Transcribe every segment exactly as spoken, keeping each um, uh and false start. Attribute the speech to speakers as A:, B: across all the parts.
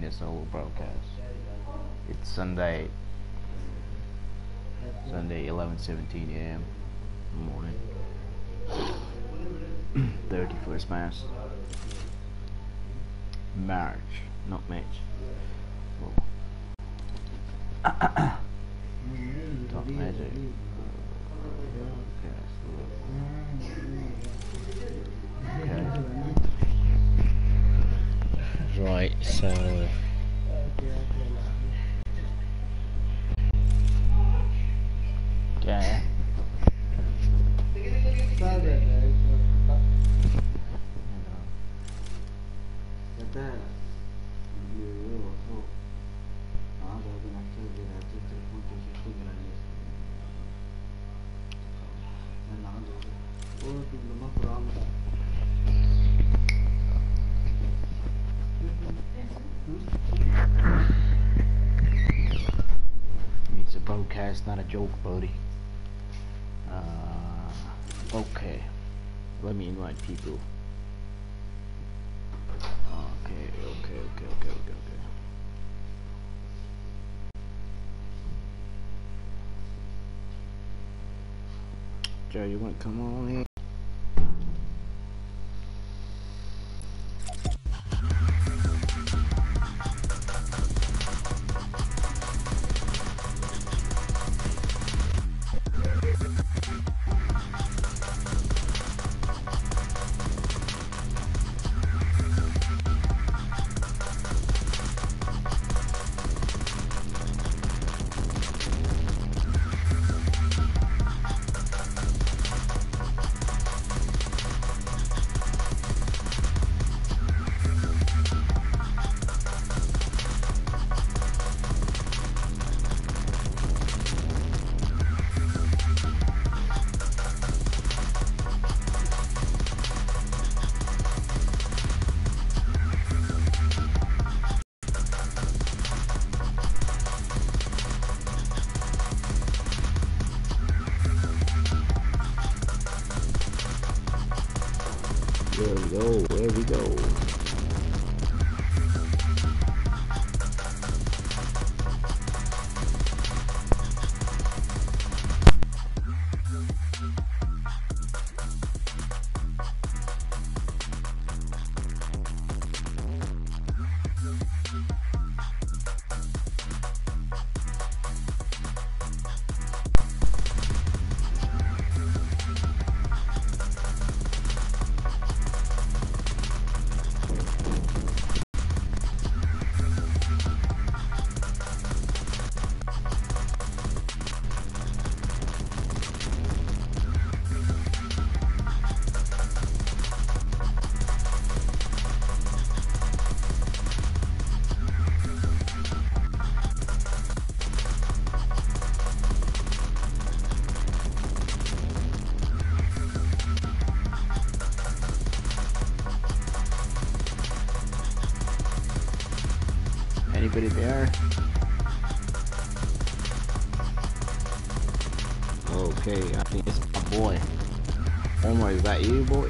A: the solo broadcast. It's Sunday, Sunday eleven seventeen a m morning. thirty-first March. March, not March. Top magic. Okay.
B: Right, so
A: Okay. It's a broadcast, not a joke, buddy. Uh, okay. Let me invite people. Okay, okay, okay, okay, okay, okay. Joe, you want to come on here? There we go, there we go. Anybody there? Okay, I think it's my boy. Omar, is that you, boy?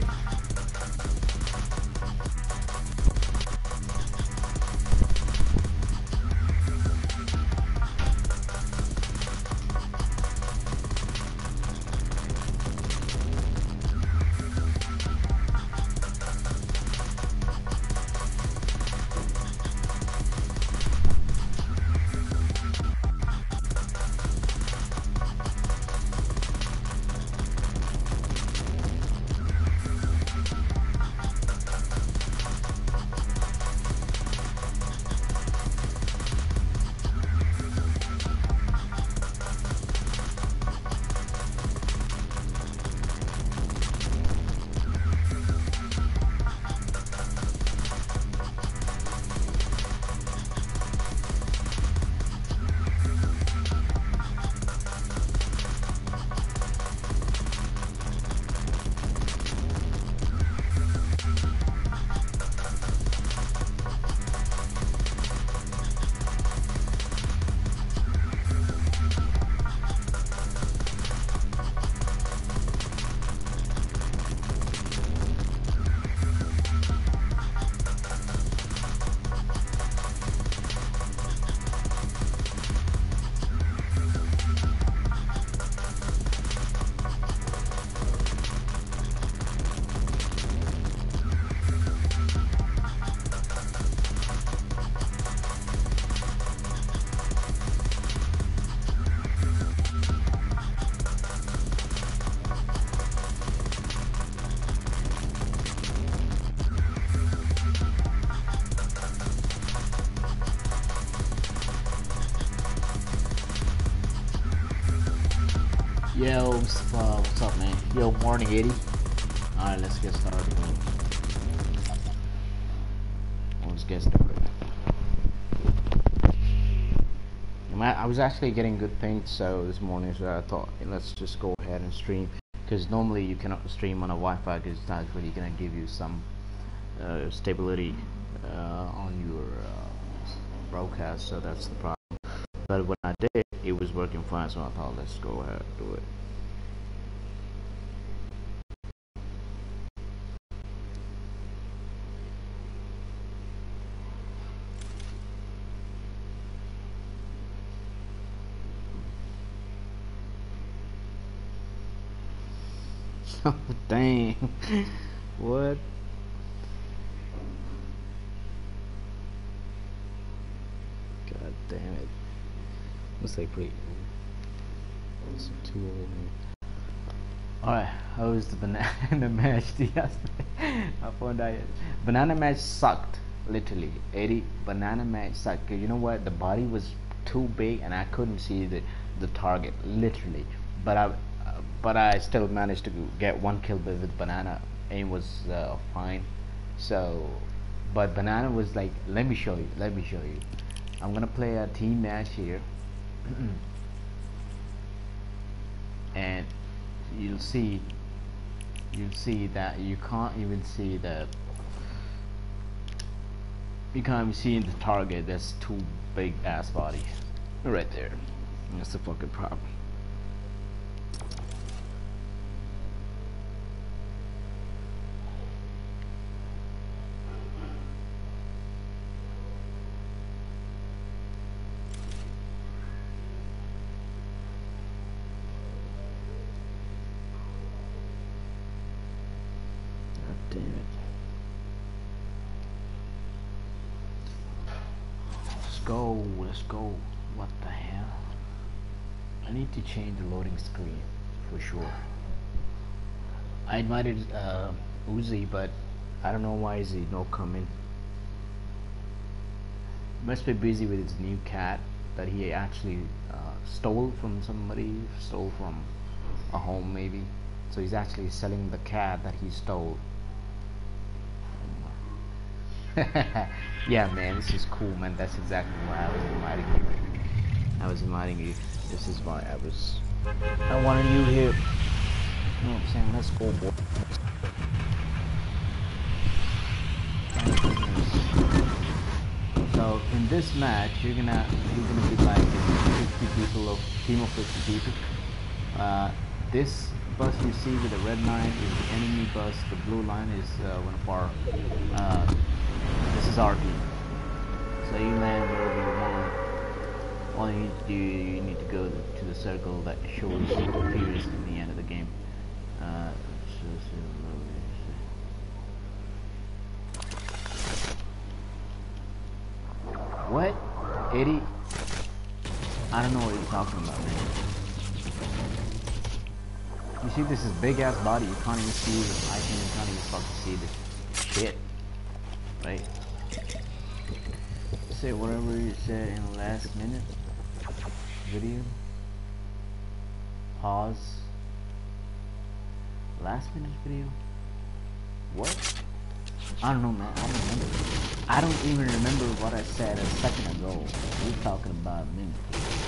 A: Yo, uh, what's up, man? Yo, morning, Eddie. Alright, let's get started. Let's get started. I was actually getting good things, so this morning, so I thought, hey, let's just go ahead and stream. Because normally you cannot stream on a Wi-Fi because it's not really gonna give you some uh, stability uh, on your uh, broadcast, so that's the problem. But when I did, it was working fine, so I thought, let's go ahead and do it. Oh, dang. What? God damn it. Looks like pretty it's too old. Alright, how was the banana match yesterday? I found out banana match sucked, literally. Eddie, banana match sucked. You know what? The body was too big and I couldn't see the, the target, literally. But I but I still managed to get one kill with banana. Aim was uh, fine. So, but banana was like, let me show you, let me show you. I'm gonna play a team match here, and you'll see, you'll see that you can't even see the, you can't even see the target. That's two big ass bodies right there. That's the fucking problem. Damn it. Let's go, let's go. What the hell? I need to change the loading screen for sure. I invited uh, Uzi, but I don't know why is he not coming. Must be busy with his new cat that he actually uh, stole from somebody, stole from a home maybe. So he's actually selling the cat that he stole. Yeah, man, this is cool, man. That's exactly why I was inviting you. I was inviting you. This is why I was. I wanted you here. You know what I'm saying? Let's go, boy. So in this match, you're gonna you're gonna be like fifty people of team of fifty people. Uh, this bus you see with the red line is the enemy bus. The blue line is uh, one of our. Uh, This is our team. So you land wherever you want. All you need to do, you need to go to the circle that shows appears in the end of the game. Uh, so, so, what? Eddie? I don't know what you're talking about, man. You see this is big ass body, you can't even see the icon, you can't even fucking see the shit. Right? Say whatever you said in the last minute video. Pause. Last minute video? What? I don't know, man. I don't remember. I don't even remember what I said a second ago. We're talking about a minute.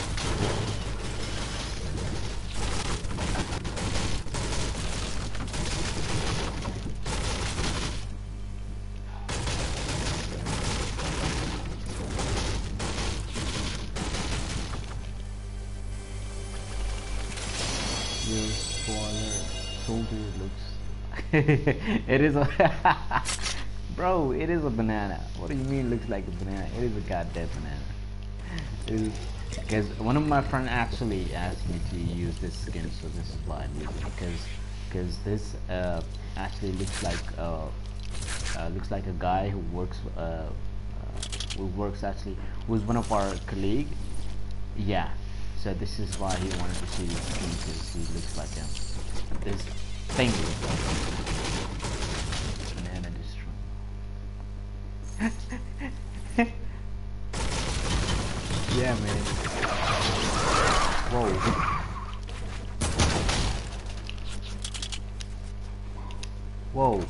A: It is a bro, it is a banana. What do you mean it looks like a banana? It is a goddamn banana. Because one of my friends actually asked me to use this skin, so this is why I used it. Because because this uh, actually looks like uh, uh, looks like a guy who works uh, uh, who works actually who's one of our colleague. Yeah. So this is why he wanted to see his skin, because he looks like a this thing. Banana destroy. Yeah, man. Whoa. Whoa.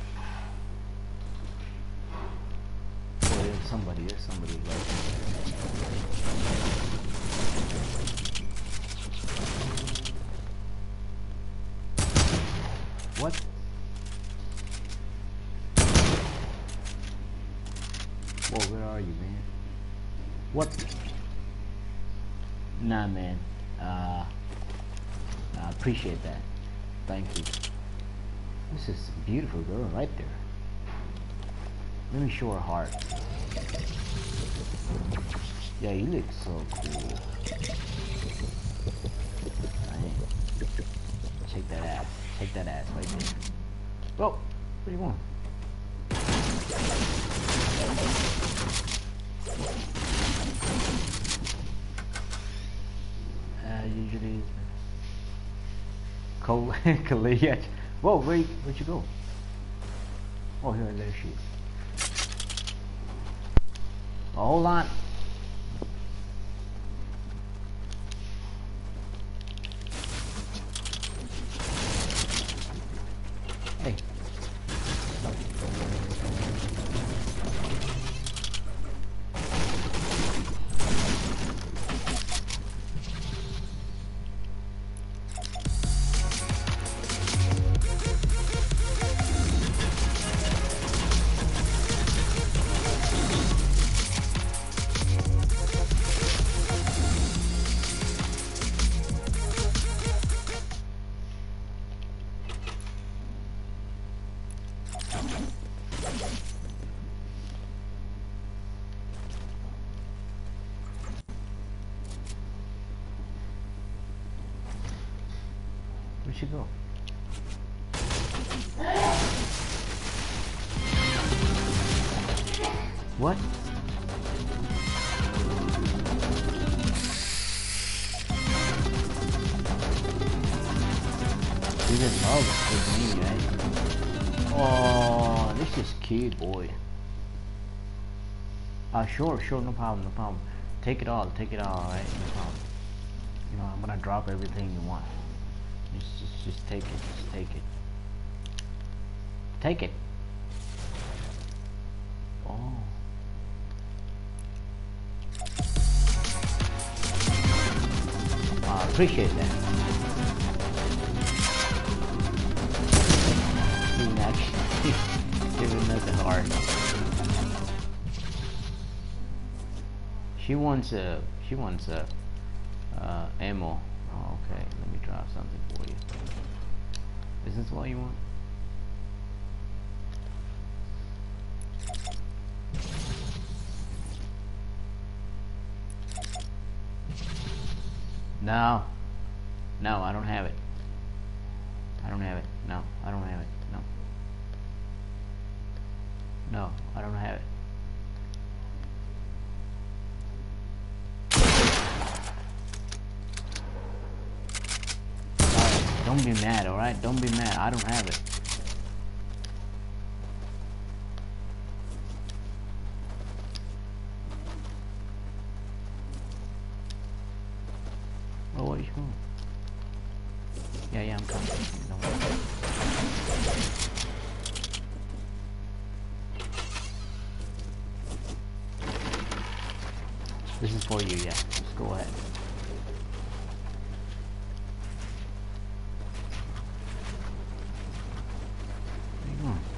A: Oh, there's somebody, there's somebody right there. What? Whoa, where are you, man? What? Nah, man. Uh, I appreciate that. Thank you. This is a beautiful girl right there. Let me show her heart. Yeah, you look so cool. Dang. Shake that ass. Shake that ass right there. Oh, what do you want? Uh, usually Cole, Khalid. Whoa, where, where'd you go? Oh, here, there she is. Oh, hold on. Hey. Where'd she go? What? You just love it with me, right? Oh, this is cute, boy. Uh, sure, sure, no problem, no problem. Take it all, take it all, alright? No problem. You know, I'm gonna drop everything you want. Just, just, just take it, just take it. Take it. Oh. I appreciate that. Being actually giving us a heart. She wants a, she wants a, uh, ammo. Oh, okay, let me drop something for you. Is this what you want? No. No, I don't have it. I don't have it. No, I don't have it. No. No, I don't have it. Alright, don't be mad, alright? Don't be mad. I don't have it. Oh, what are you doing? Yeah, yeah, I'm coming. Don't worry. This is for you, yeah. Just go ahead. Where you going?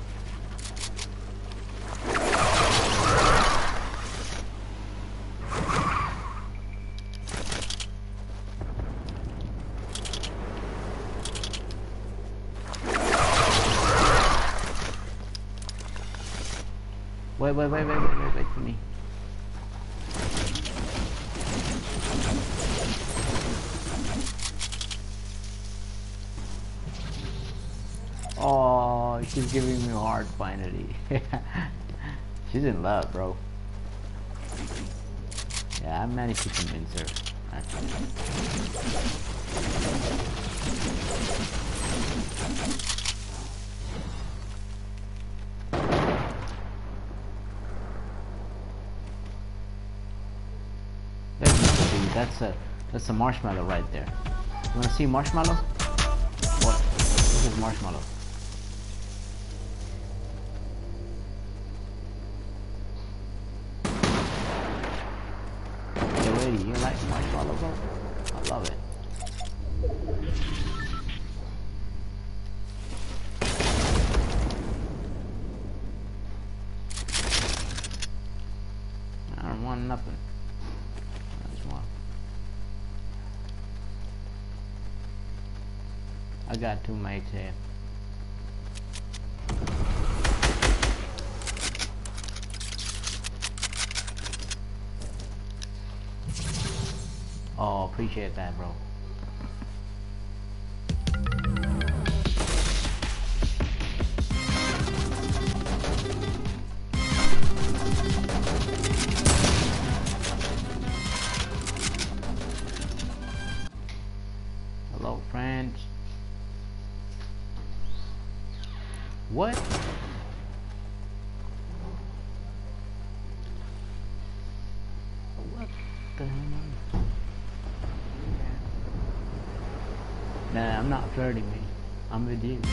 A: Wait, wait, wait, wait, wait, wait, wait for me. Oh, she's giving me a heart finally. She's in love, bro. Yeah, I managed to convince her. Actually. That's a that's a marshmallow right there. You wanna see marshmallow? What? This is marshmallow. pretty. You like my color, bro? I love it. I don't want nothing. I just want. I got two mates here. Oh, appreciate that, bro. Hello, friends. What? What the hell? Nah, I'm not flirting, me. I'm with you.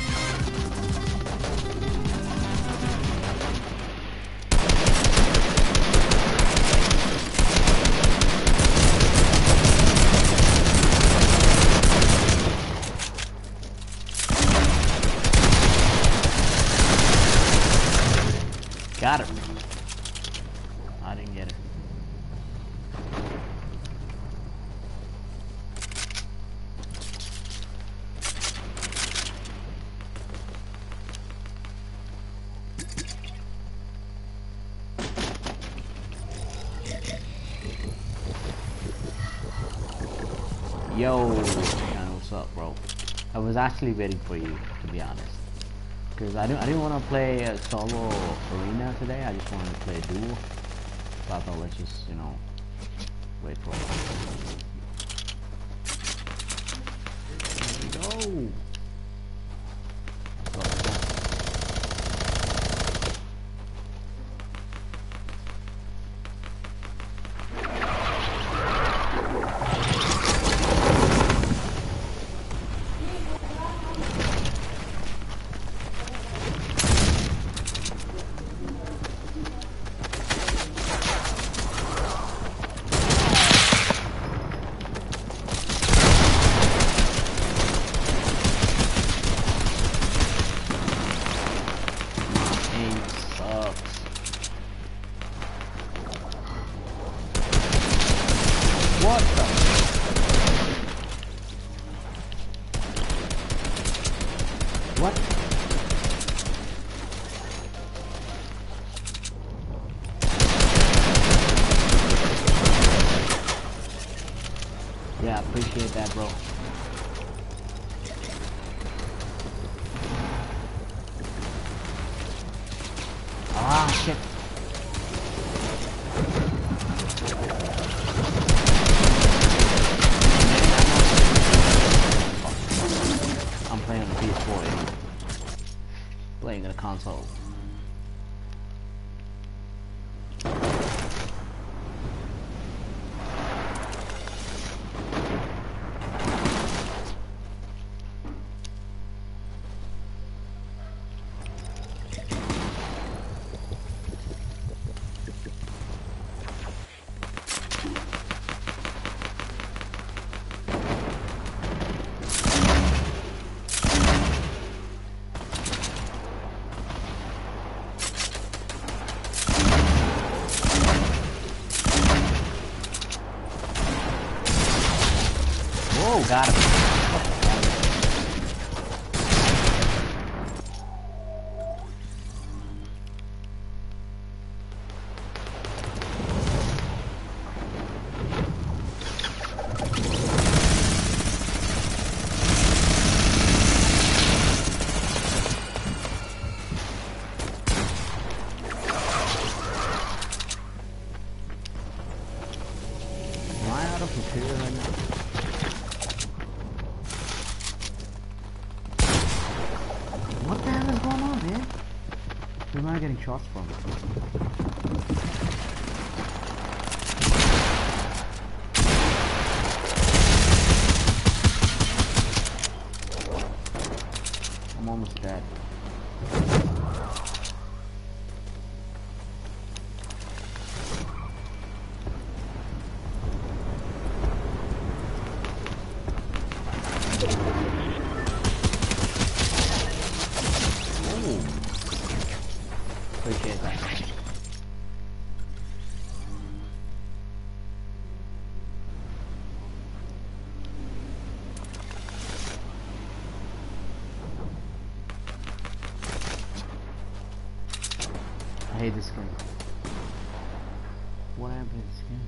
A: Got her. I didn't get her. Yo, what's up, bro? I was actually waiting for you, to be honest, because I didn't. I didn't want to play a solo arena today. I just wanted to play a duo. So I thought let's just, you know, wait for it. There we go. What the? What? Yeah, appreciate that, bro. Ah, shit. I'm playing on the P S four, yeah. Playing on a console. Oh, got him. Am I out of material right now? What the hell is going on, man? Where am I getting shots from? I'm almost dead. I hate this skin. What happened to the skin?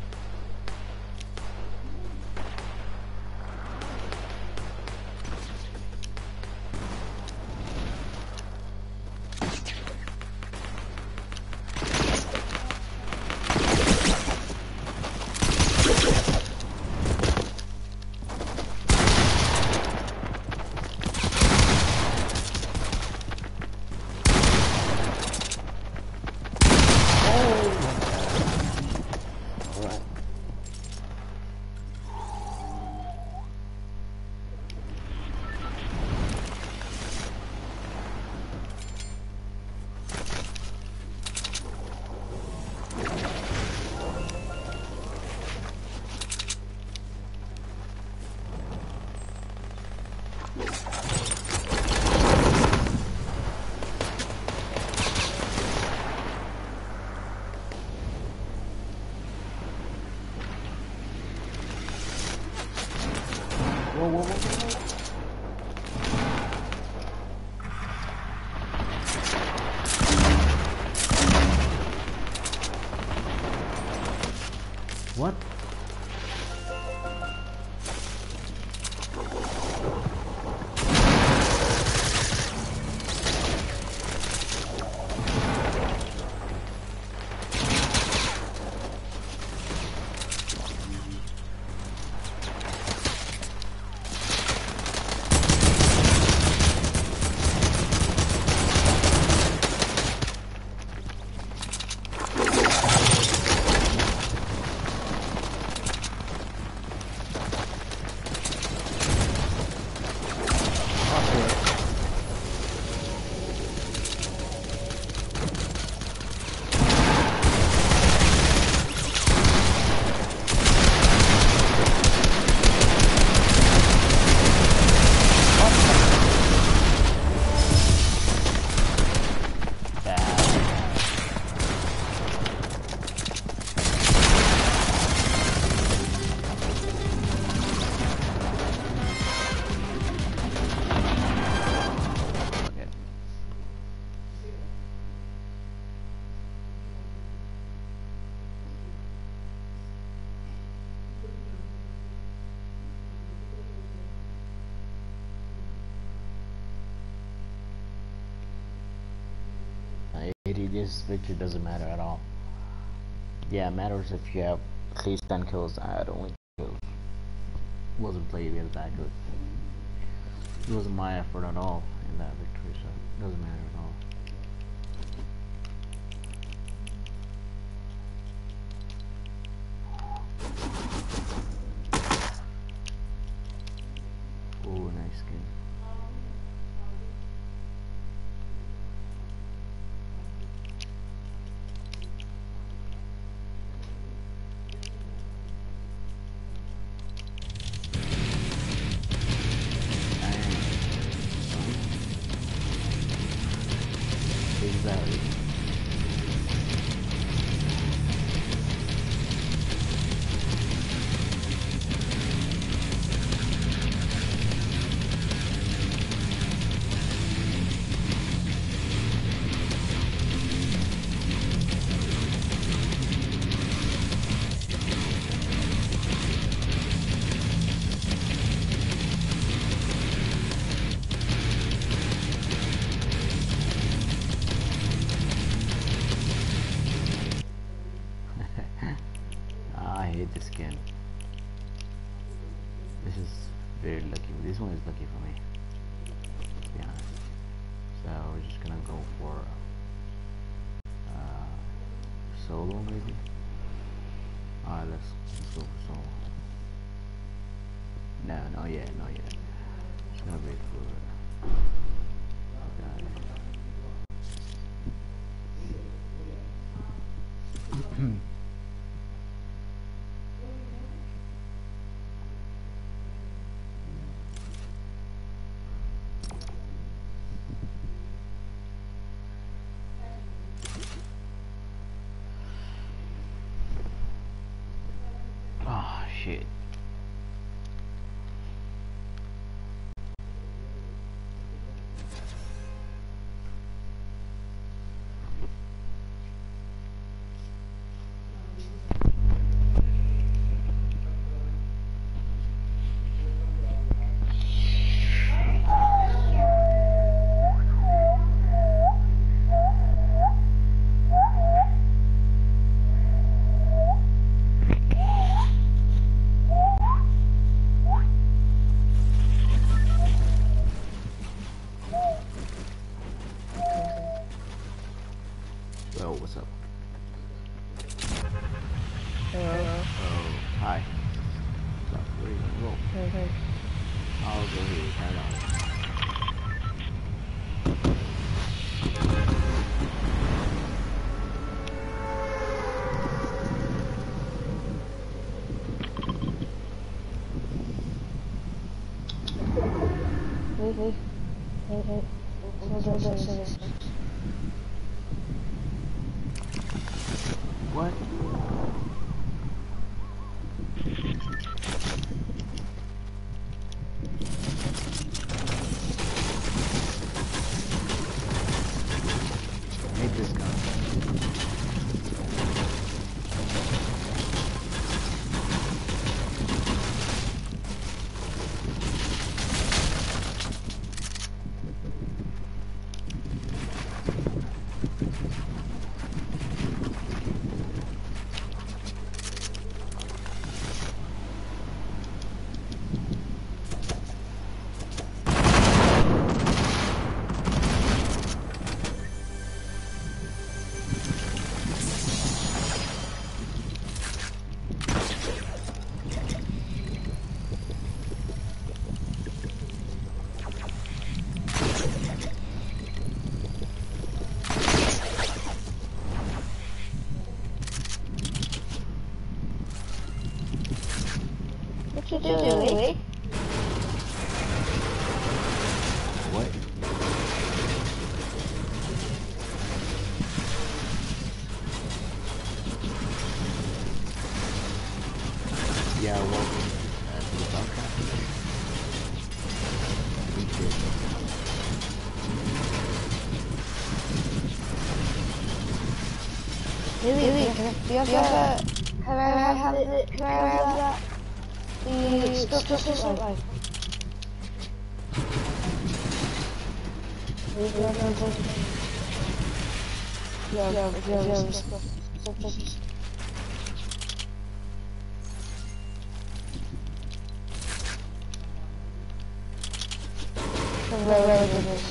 A: Whoa, whoa, whoa, whoa. What? This victory doesn't matter at all. Yeah, it matters if you have at least ten kills. I had only kills. It wasn't played as that good. It wasn't my effort at all in that victory, so it doesn't matter at all. Oh, nice skin. Exactly. I hate this skin. This is very lucky. This one is lucky for me, to be honest. So we're just gonna go for uh, solo, maybe. Alright, let's, let's go for solo. No, not yet, not yet. Just gonna wait for it. Oh shit. Hi. So, where are you gonna go?
C: Hey, hey.
A: I'll go here, head on.
C: Hey, hey. Hey, hey. Hold on, hold on.
A: What? Hate this gun.
C: What you doing?
A: What? Yeah, welcome uh, to the podcast. We did.
C: Lily, can I, do you have that? Can I have it? Can I have that? The stuff to survive. Yeah, yeah, yeah, stuff. Very, very good.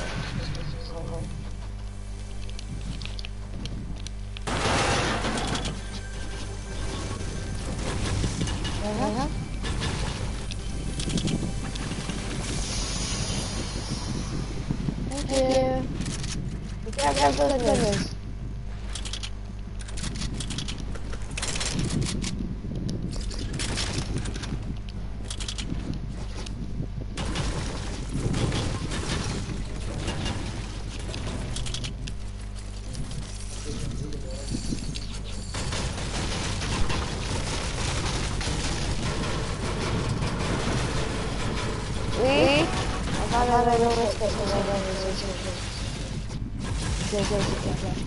C: Uh-huh. Thank you. You can have those colors. Oui. On va dans le respect de l'organisation. C'est ça, c'est ça.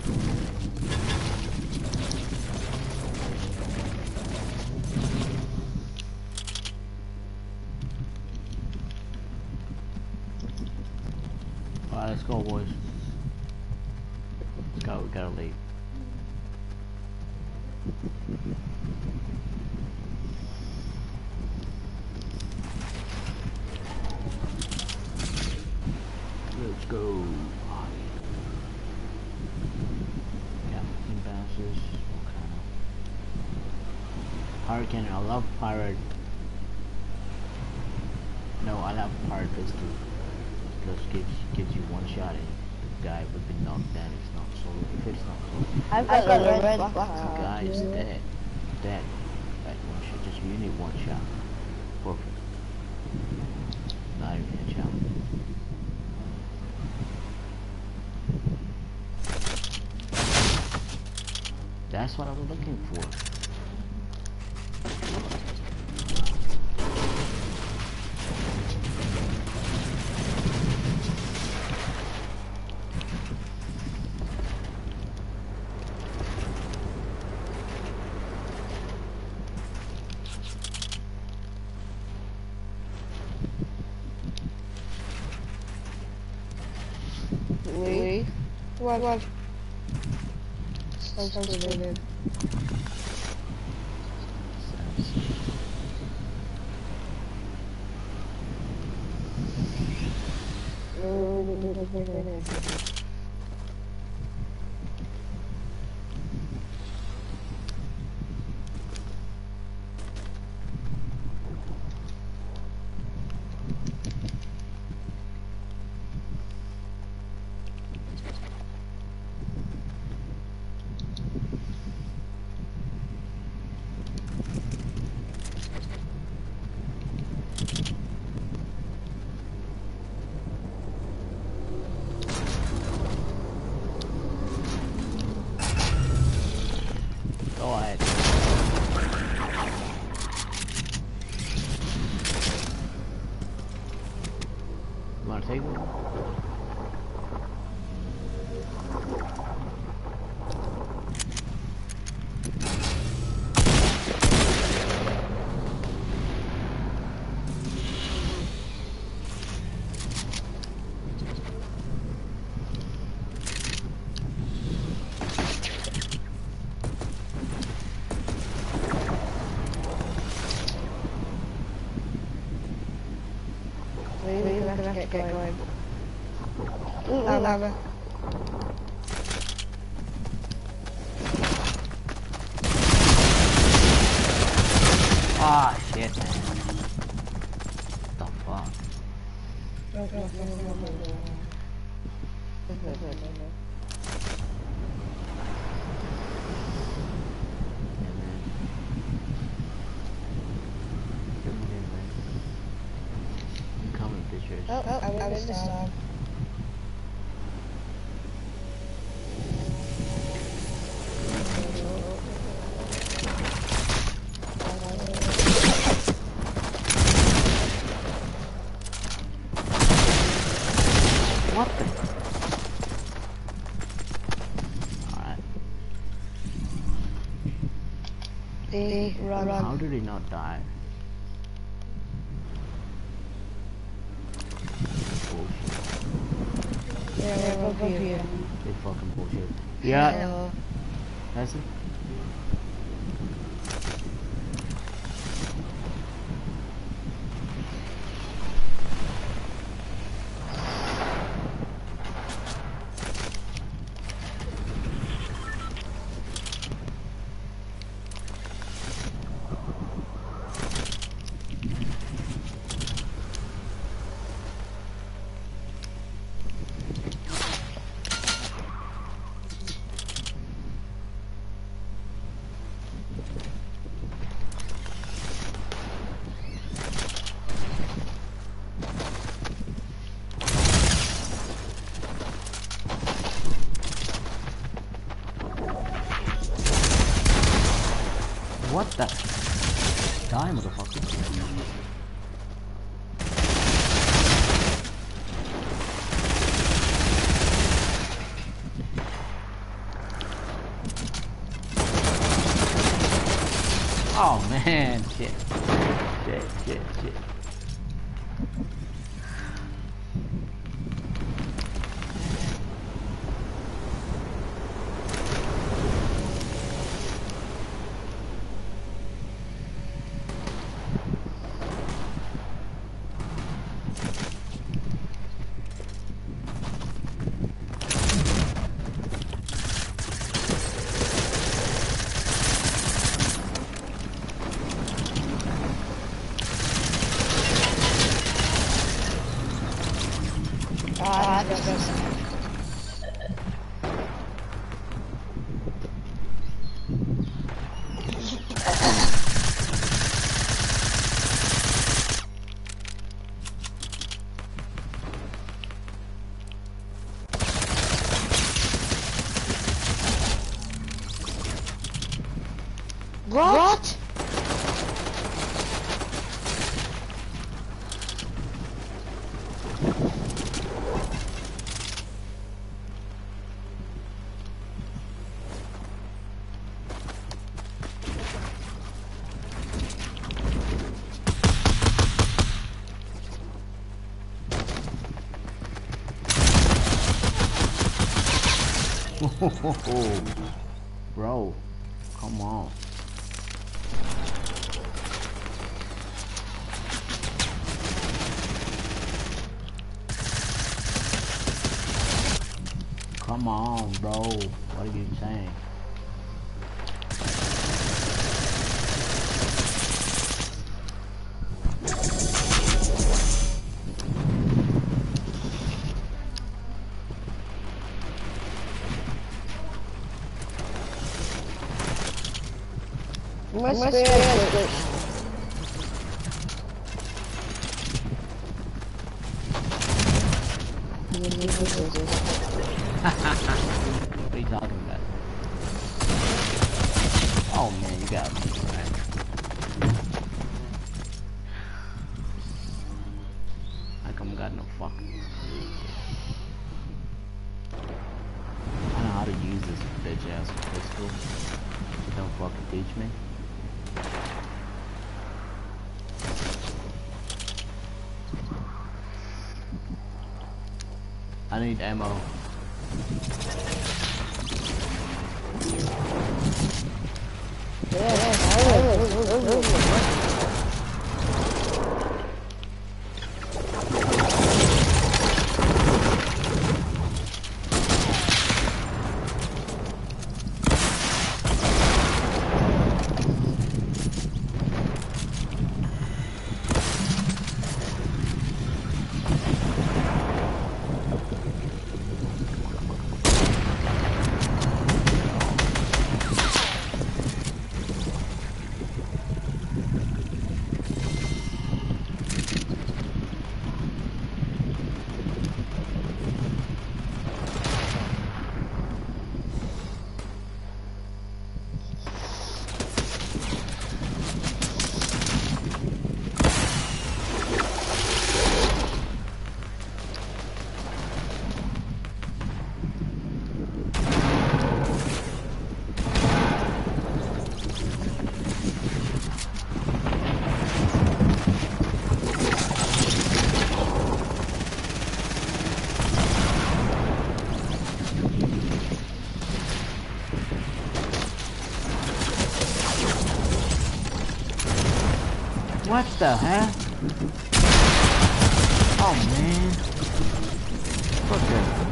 A: Alright, let's go, boys. Let's go, we gotta leave. Let's go. Captain bounces. Okay. Hurricane, I love pirate. No, I love pirate pistol. Because gives gives you one shot and the guy would be knocked down. It's not solo. If it's not solo,
C: I've got a red, red
A: the
C: box.
A: guy is dead. Dead. Like one shot. Just you need one shot. Perfect. Not even a shot. That's what I was looking for.
C: Oui. Ouais, ouais. Ça, ça, c'est bien.
A: take one?
C: We're gonna have to get going. Ooh, lava.
A: Ah, shit, man. What the fuck? Yeah, man. Get me in, man. I'm coming, bitches.
C: Oh, oh, I win this time.
A: What the? Alright.
C: They run, run.
A: How did he not die? Bullshit.
C: Yeah, we're above here.
A: They fucking bullshit. Yeah.
C: Yeah.
A: That's it. What the? Die, motherfucker. Oh man, shit. Shit, shit, shit.
C: Ah, that's so sad. What?
A: Bro, come on. Come on, bro. What are you saying?
C: My spirit is good.
A: What are you talking about? Oh man, you got me, man. Like I'm got no fucking I need ammo.
C: Yeah, yeah,
A: What the heck? Oh man. Fuck that.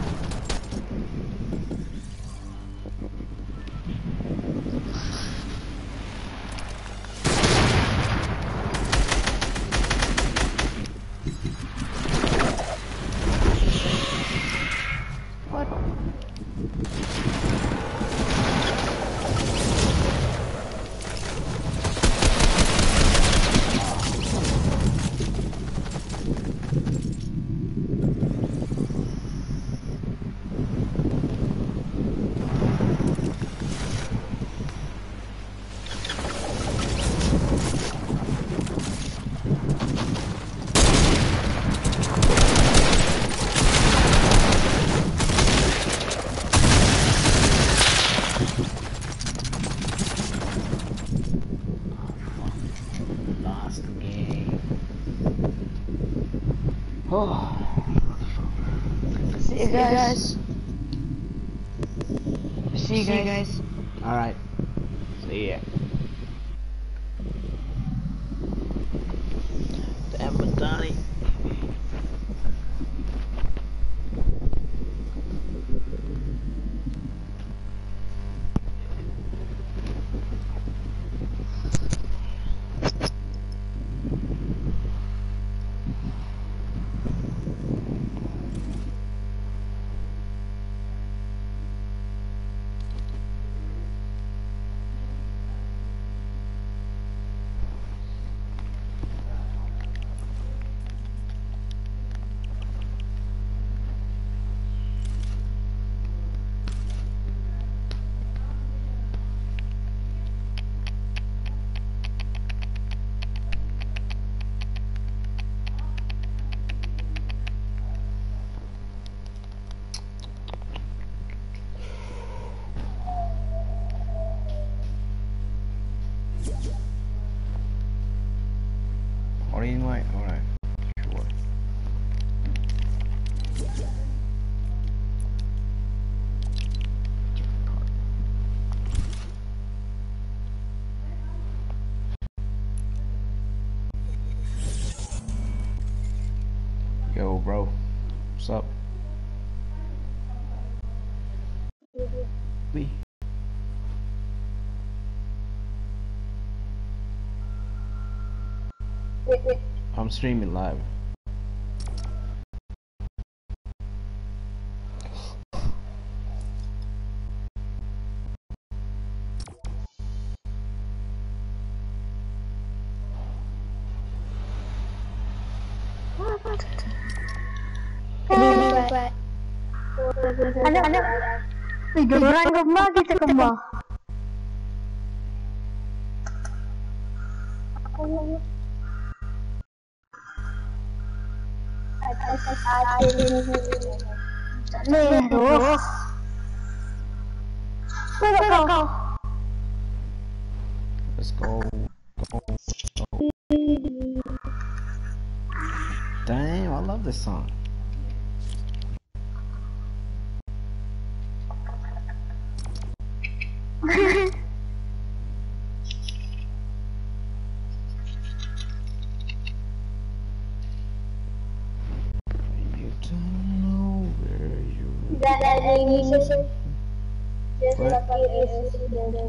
A: Lost the game. Oh.
C: See you guys. See you guys.
A: Alright. See ya. Damn it, Donnie. Green light? Alright. Sure. Yo, bro. What's up? Me. I'm streaming live.
C: Ano, ano? Tiduran ka ba? Kita ka ba? Terus.
A: Let's go. Go. Go. Damn, I love this song. You don't know where you
C: Dah ada ini sesi. Dia
A: What?
C: sudah pakai sesi dia.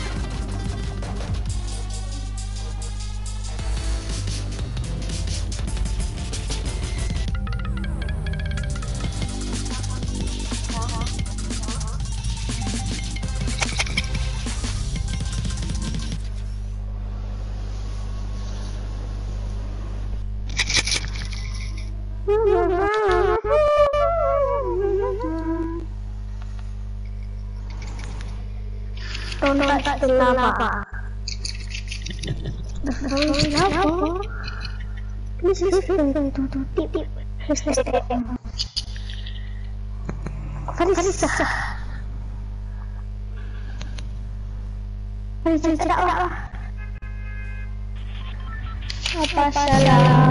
C: Tonton tak selapa. Selapa. This is tuh tuh tip tip. Farisa. Farisa tak lah. Apa salah?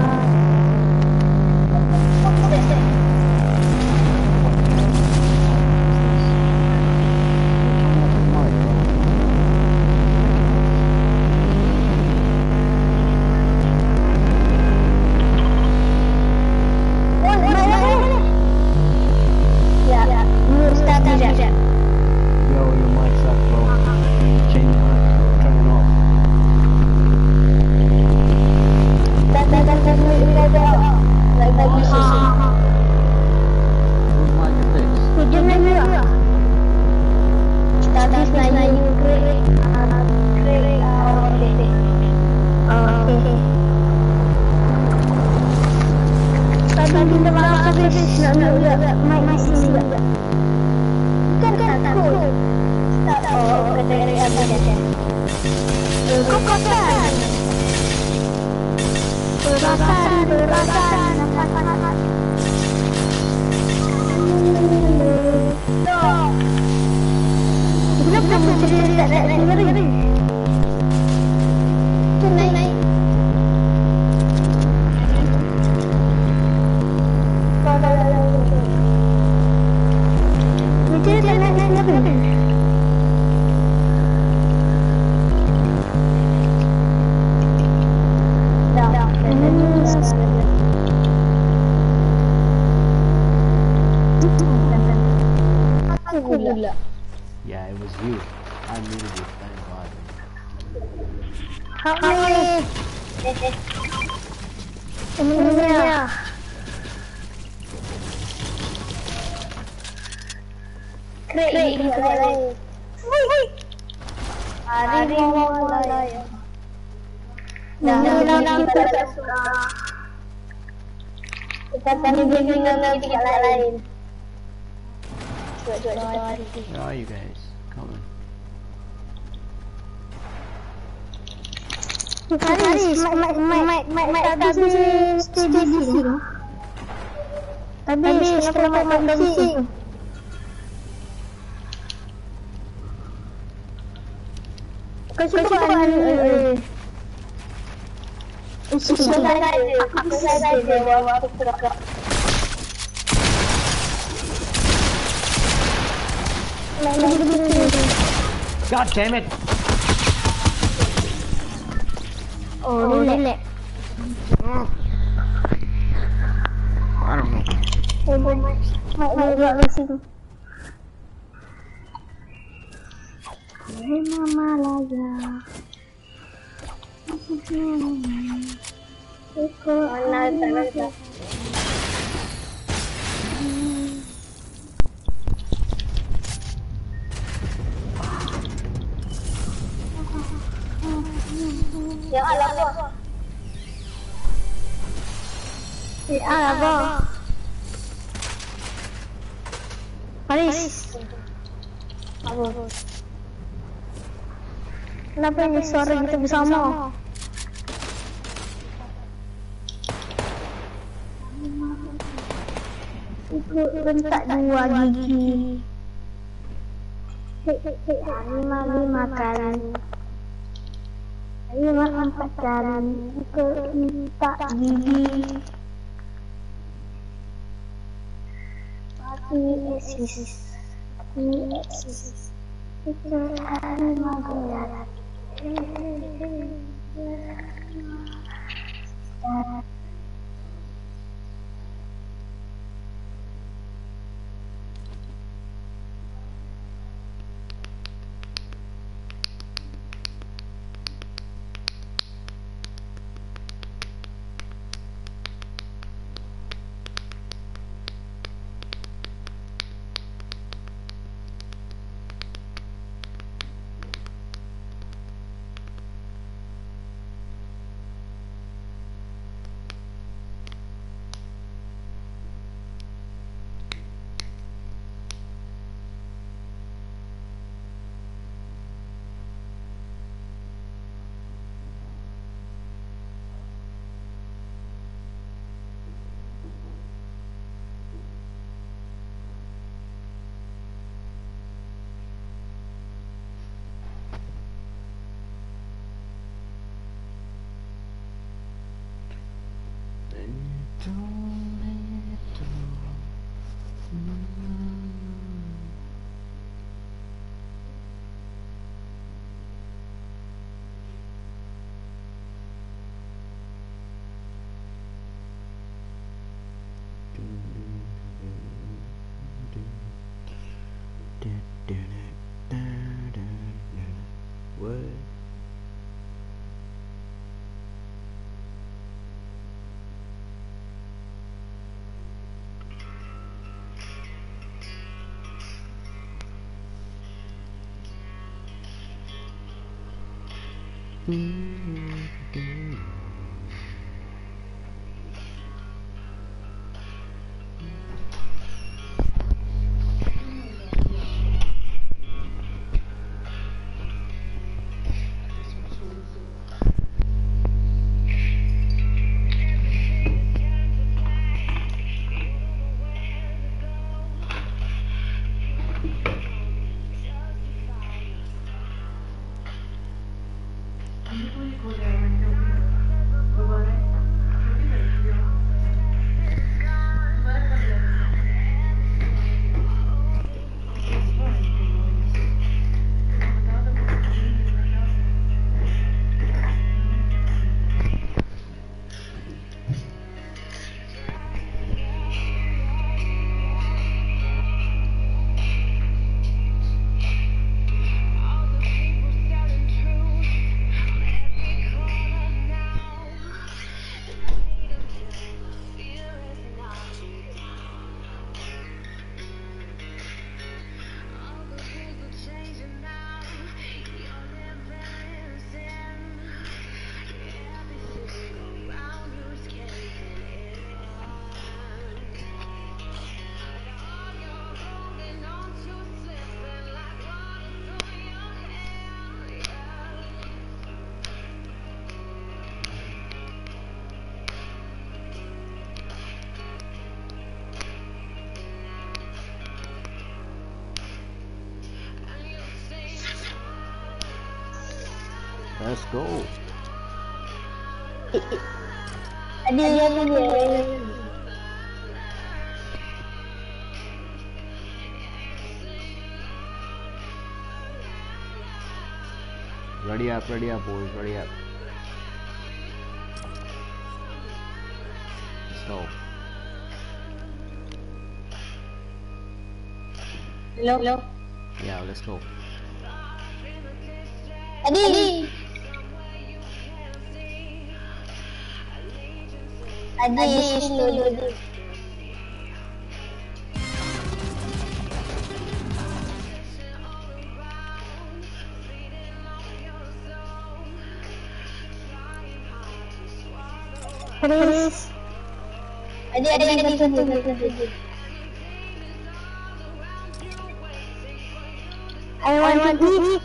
A: Yeah, it was you. I muted you, thank God.
C: How many? Yeah. Krik, krik. Hari mau mulai. Dah, dah, dah, kita sudah. Kita tadi dengan tiga lain.
A: Where are you guys? Coming.
C: Haris, mak mak mak mak tadi stay di sini. Tadi kenapa mak mak di sini? Kau cuba kan? Sudah ada. Aku sudah ada. Waktu berapa?
A: God damn it!
C: Oh, relax.
A: I don't know.
C: Oh, my, my, my, my, listen. Hey, Mama Laya. Iko, anak, anak. Ya Allah. Ya Allah. Haris. Apa? Kenapa ini suara kita bersama? Ikut rentak dua gigi. Hei, hei, hei, lima, lima kali. Lima empat kali. Ikut rentak gigi. Mati eksis. Mati eksis.
A: What? Let's go. Ready up, ready up, boys, ready up. Let's go.
C: Hello, hello.
A: Yeah, let's go.
C: Adi. Adi, slow, Adi. Please. Adi, Adi, Adi, Adi, Adi. I want to eat.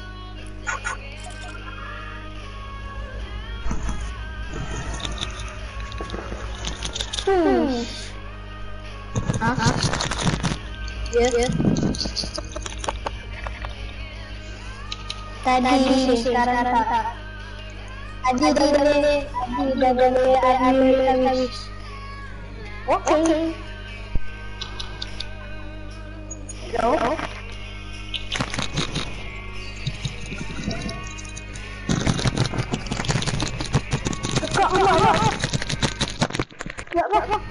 C: Hmm. Huh? Yes. Yes. Tadi sekarang tak. Adi udah boleh, Adi udah boleh, Adi udah habis. Oke. Hello. Ya, ya, ya.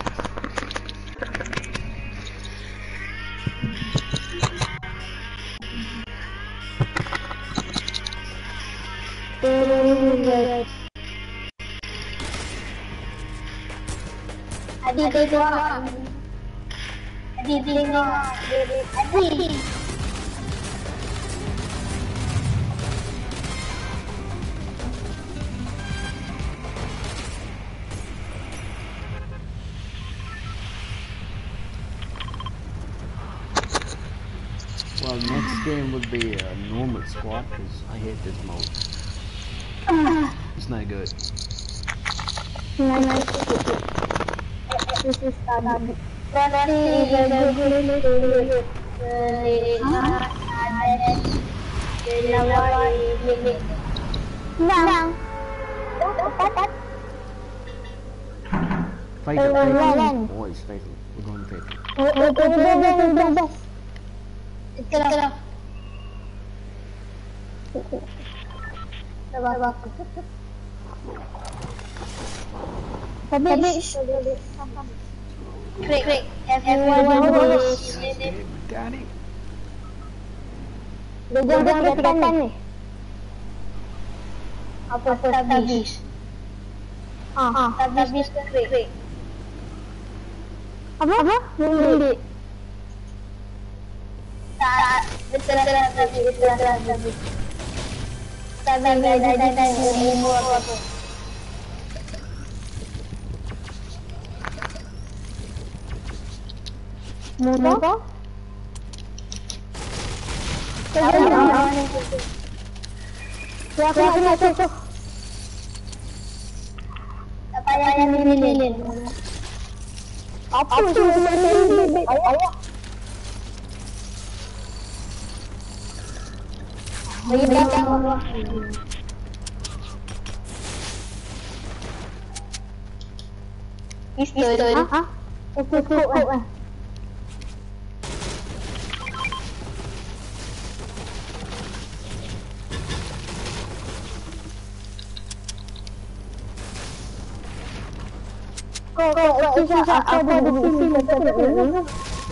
C: Adi tengok. Adi tengok. Adi.
A: Well, next game would be a normal squad because I hate this mode. It's not good.
C: This is Adi. Berarti dia guna dulu. Nang.
A: Fatal, fatal. Boys, fatal. We're going fatal.
C: Itulah. Sabar. Tapi Krik, krik. Everyone is
A: Daddy.
C: Dia jangan kelihatan ni. Apa habis? Ah, habis krik, krik. Apa? Apa? Mundi. Tak, betul betul betul betul betul. Tapi dah dah dah dah umur apa? Muda? Jangan. Ya, aku nak tu. Tak payah yang lilin. Apa tu lilin? Allah. Pistol. Ha? Aku kok ah. Kok kok susah aku ada di sini betul.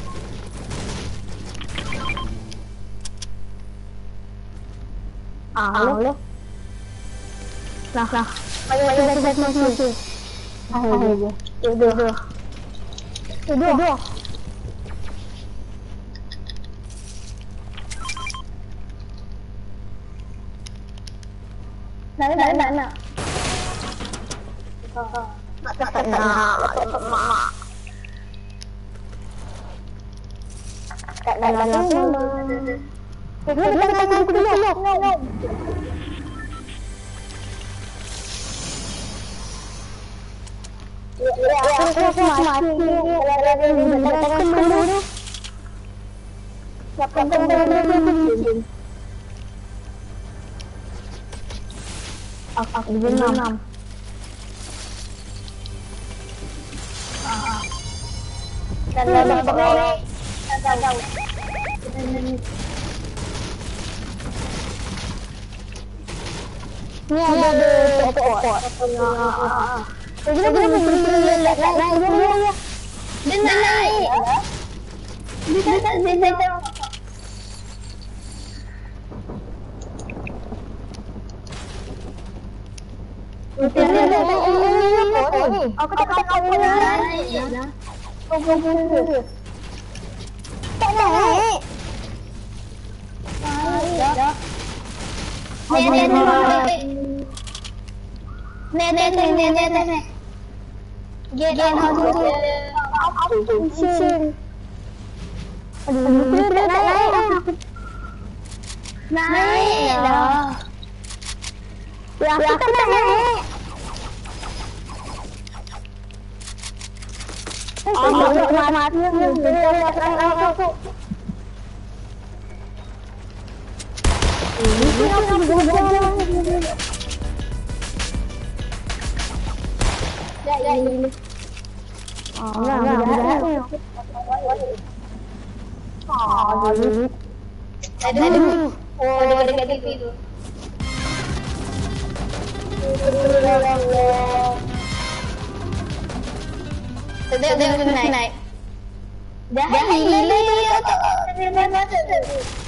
C: Ah, boleh. Nah, nah. Ayo, ayo, ayo, ayo, ayo. Ayo, ayo. Dua, dua. Dua, dua. Nak, nak, nak, nak. Tak, tak, tak, nak. Tak, nak, nak, nak. Kita nak tengok aku dulu. Ya, aku aku mati. Ada di belakang dulu. Siapa yang dulu? Aku aku di enam. Ah. Dan dalam bawah. Tak tahu. Ni ada pot-pot. Jadi kita boleh naik naik dulu. Dia naik. Dia tak dia tak. Kita ni naik. Aku tak tahu naik. Aku pun tak naik. Naik. Nenek, nenek, nenek, nenek, nenek, nenek. Get on hospital. Kucing. Aduh, kita tak naik. Naik dah. Ya, kita tak naik. Aku nak mati. Aku. Ini apa berjalan? Ya ini. Ah, berjalan. Ah, dulu. Ada ada. Oh, ada dekat T V tu. Tengok tengok naik. naik. Dah gila dia tak ada masa tu.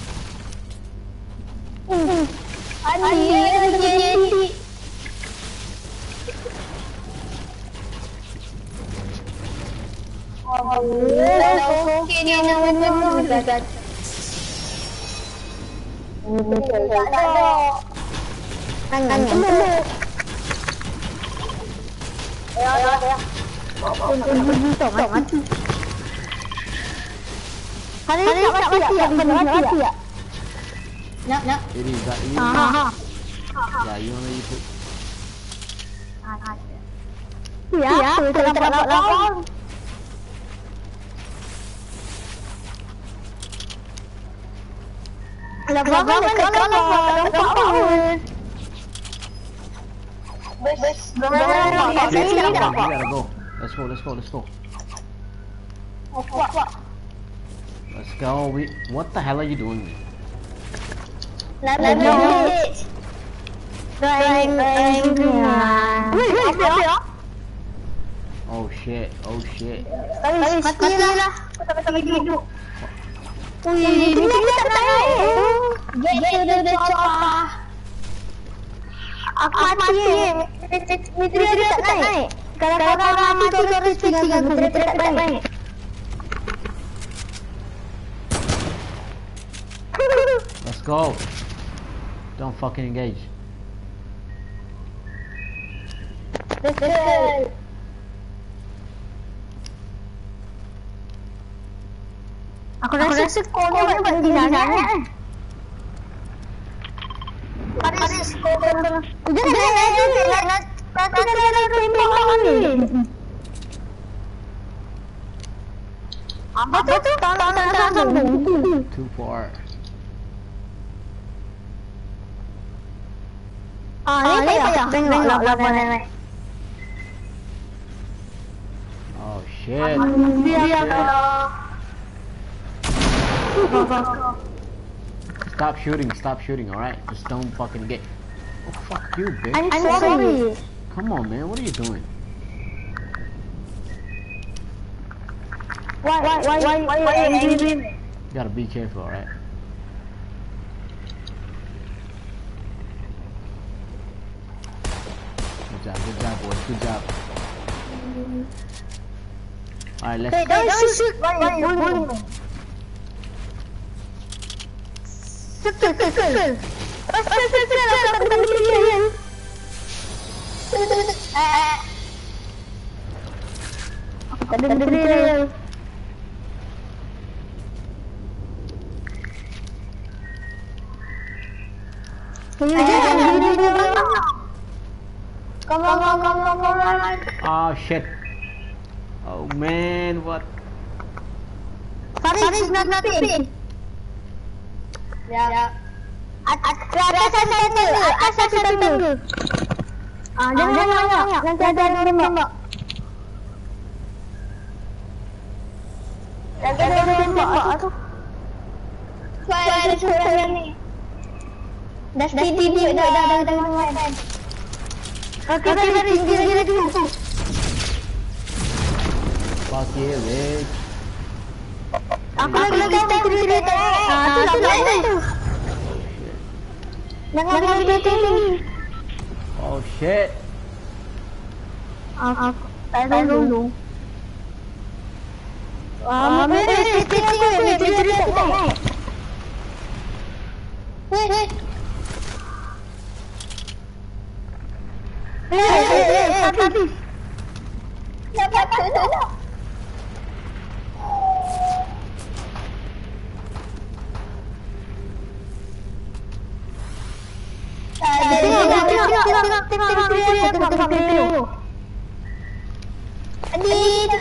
C: Hmm. Ani ada jadi. Oh, okey ni nama nama dekat. Oh, tak ada. Tangan peluk. Ya, ya, ya. Untung tak mati. Hari ni tak mati tak? Benar mati tak? Nak, nak.
A: Ini, got you.
C: Ha, ha.
A: Yeah, you wanna use it?
C: Ya, saya tak dapat lapar. Lapar kan? Kalau lapar, lapar. Bus, bus.
A: You gotta go. Let's go, let's go, let's go. Let's go. We, what the hell are you doing?
C: Lalu Going, going,
A: Oh shit, oh shit.
C: matilah. Sampai hidup. Ui, ini tak naik. Get to the top. Aku mati. Mitri dia tak naik. Kalau kau mati kau harus tinggal. Mitri tak naik.
A: Let's go. Don't fucking engage.
C: Betul. Aku rasa kau ni buat di sana. Ada skor. Jangan jangan nak nanti dah ada tembak ni. Apa tu? Tolong tolong tolong.
A: Too far.
C: Ah, ni payah. Tengok lawan ni.
A: Oh shit.
C: Dia
A: Stop shooting, stop shooting, alright? Just don't fucking get. Oh fuck you, bitch.
C: I'm sorry.
A: Come on, man, what are you doing?
C: Why why why why why are you angry?
A: You gotta be careful, alright? Good job, good job, boys, good job. Alright, let's.
C: Hey, don't shoot. Why are you bullying me? Circle, circle. Oh, circle, circle. Aku tak boleh lihat. Aku tak boleh lihat. Come on, come on, come on, come on.
A: Oh shit. Oh man, what?
C: Sorry, it's not nothing. Ya. Atas atas satu, atas satu. Ah, jangan jangan banyak. Nanti ada yang tembak. Nanti ada yang tembak tu. Kau ada seorang ni. Dah steady dia dah dah dah dah main. Okey, dari sini lagi.
A: Fuck you, bitch.
C: Aku lagi lagi cerita. Ah, tu tak boleh tu. Jangan lagi cerita ni.
A: Oh shit.
C: Aku tak tahu dulu. Ah, mana cerita aku ni cerita tak naik. Hei, hei. Hei, hei, hei, tapi. Dapat tu. Tengok, tengok, tengok, tengok, tengok, tengok, tengok, tengok. Adik.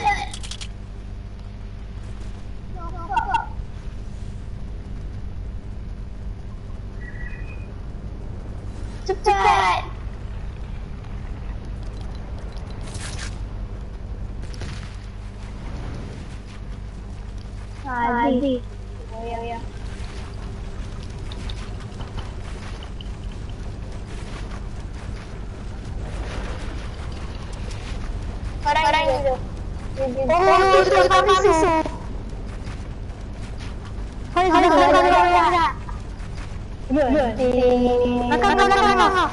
C: Cepat. Adik. Oh ya ya. Orang itu. Oh, itu tak bisa. Hai, hai, hai, hai, hai. Kakak, kakak, kakak.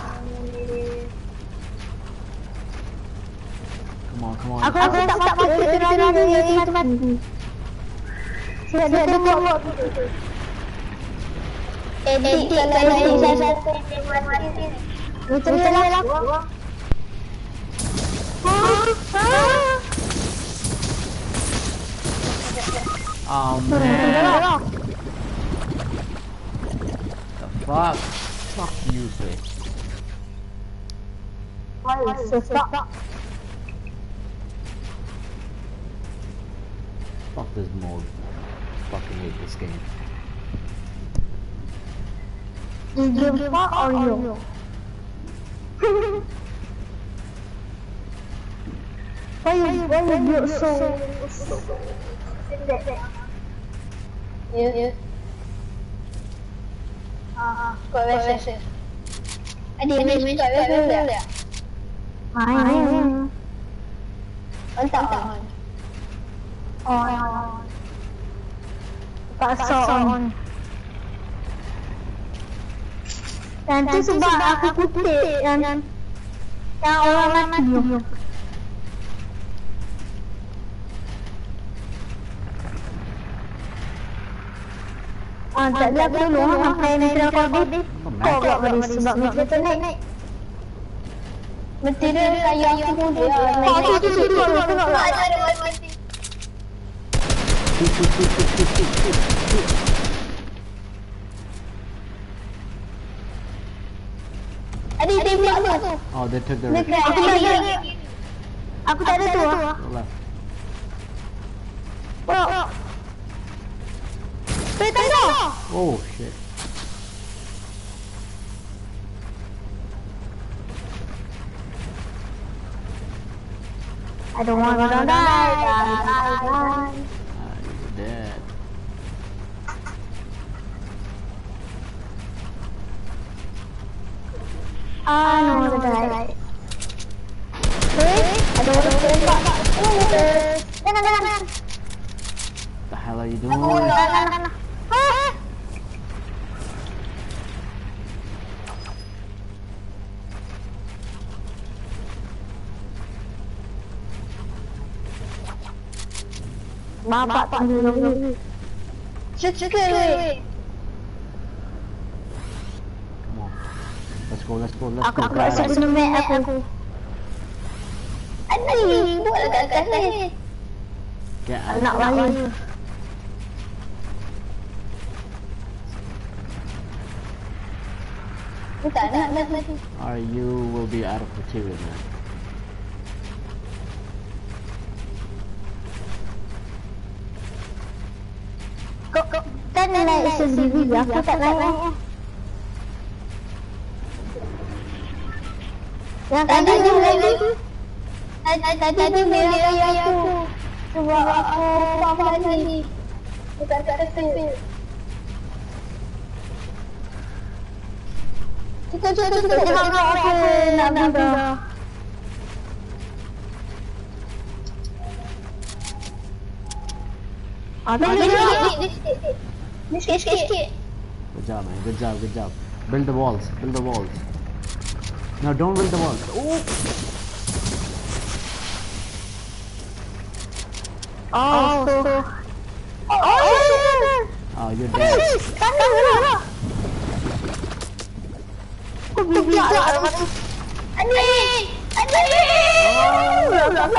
A: Come on, come on.
C: Aku aku tak tak mati itu lagi itu mati. Sudah dia tembak. Edit kalau ini saya mati. Itu lah.
A: Oh man. The fuck? Fuck you, Chris.
C: Why is so fuck?
A: Fuck this mode. Fucking hate this game.
C: Is you fuck or you? Why you why you so? You you. Ah, kau biasa. Adik ni kau biasa tak? Main. Entah. On. Tak on. Nanti sebab aku kutip yang yang orang mati. Ah, tak ada aku dulu sampai material kau kau buat beri sebab material tu naik. Material kayu aku dia. Kau tu tu tu tengok lah. Adik tembak tu.
A: Oh, they took the red.
C: Aku tak ada. Aku tak ada tu.
A: Left.
C: Oh. Wait, tengok.
A: Oh shit.
C: I don't want to die. Die, die, die.
A: Ah, you're dead.
C: I don't want to die. Wait, I don't want to tembak. Jangan, jangan, jangan.
A: What the hell are you doing?
C: Jangan, jangan. Bapak tak dulu. Suka weh.
A: Come on. Let's go, let's go, let's
C: Aku
A: go.
C: aku rasa kena mat aku. Adik, buat dekat atas ni.
A: Get out.
C: Nak wali. Aku tak nak dah mati.
A: Or you will be out of material now.
C: Kau kan naik sendiri, aku tak naik. Yang tadi dia lagi. Tadi dia beli aku. Cuba aku apa tadi. Bukan tak ada. Kita cuba cuba jangan aku nak bunuh. Ada ni ni ni sikit sikit.
A: Good job, man. Good job, good job. Build the walls. Build the walls. No, don't build the walls. Oh!
C: Oh, so. Oh,
A: Oh, you're dead.
C: tangkap lah. Aku bijak lah. Adik! Adik!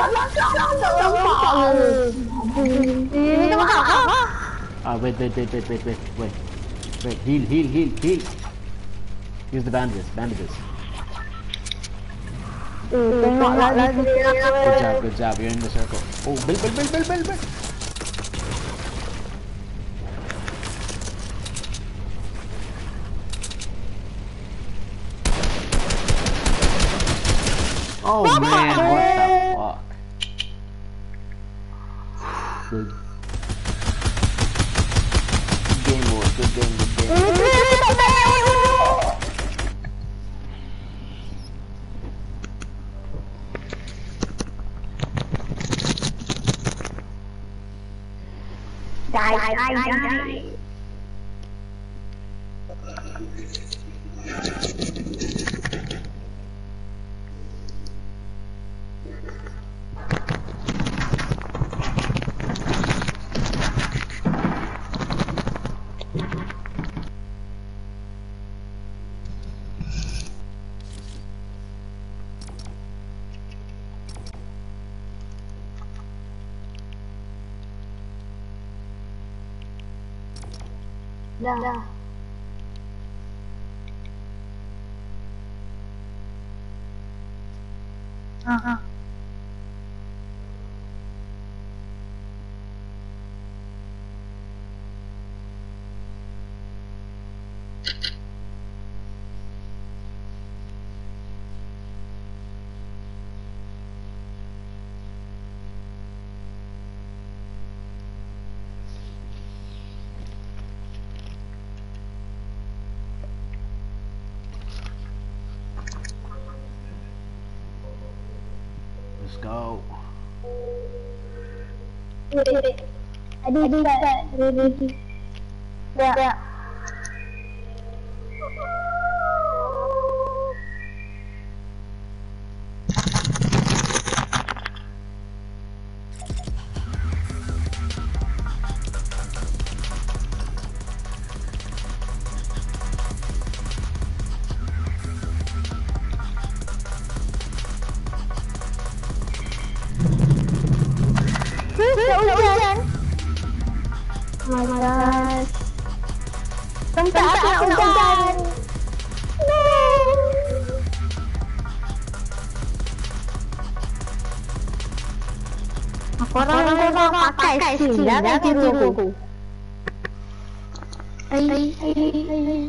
A: Ah, wait, wait, wait, wait, wait, wait, wait. Wait, heal, heal, heal, heal. Use the bandages, bandages.
C: Tengok lagi.
A: Good job, good job. You're in the circle. Oh, build, build, build, build, build, build. Oh man, what the fuck? Good. Good game, boy. Good game, good game.
C: guys, guys, guys. Dah. Dah. Aha.
A: Let's go.
C: Adi, adi, adi, adi. Ya. Ya. Hujan. Oh my gosh. Tempat aku nak hujan. No. Orang-orang pakai skin dah kan tiru aku. Ai ai ai.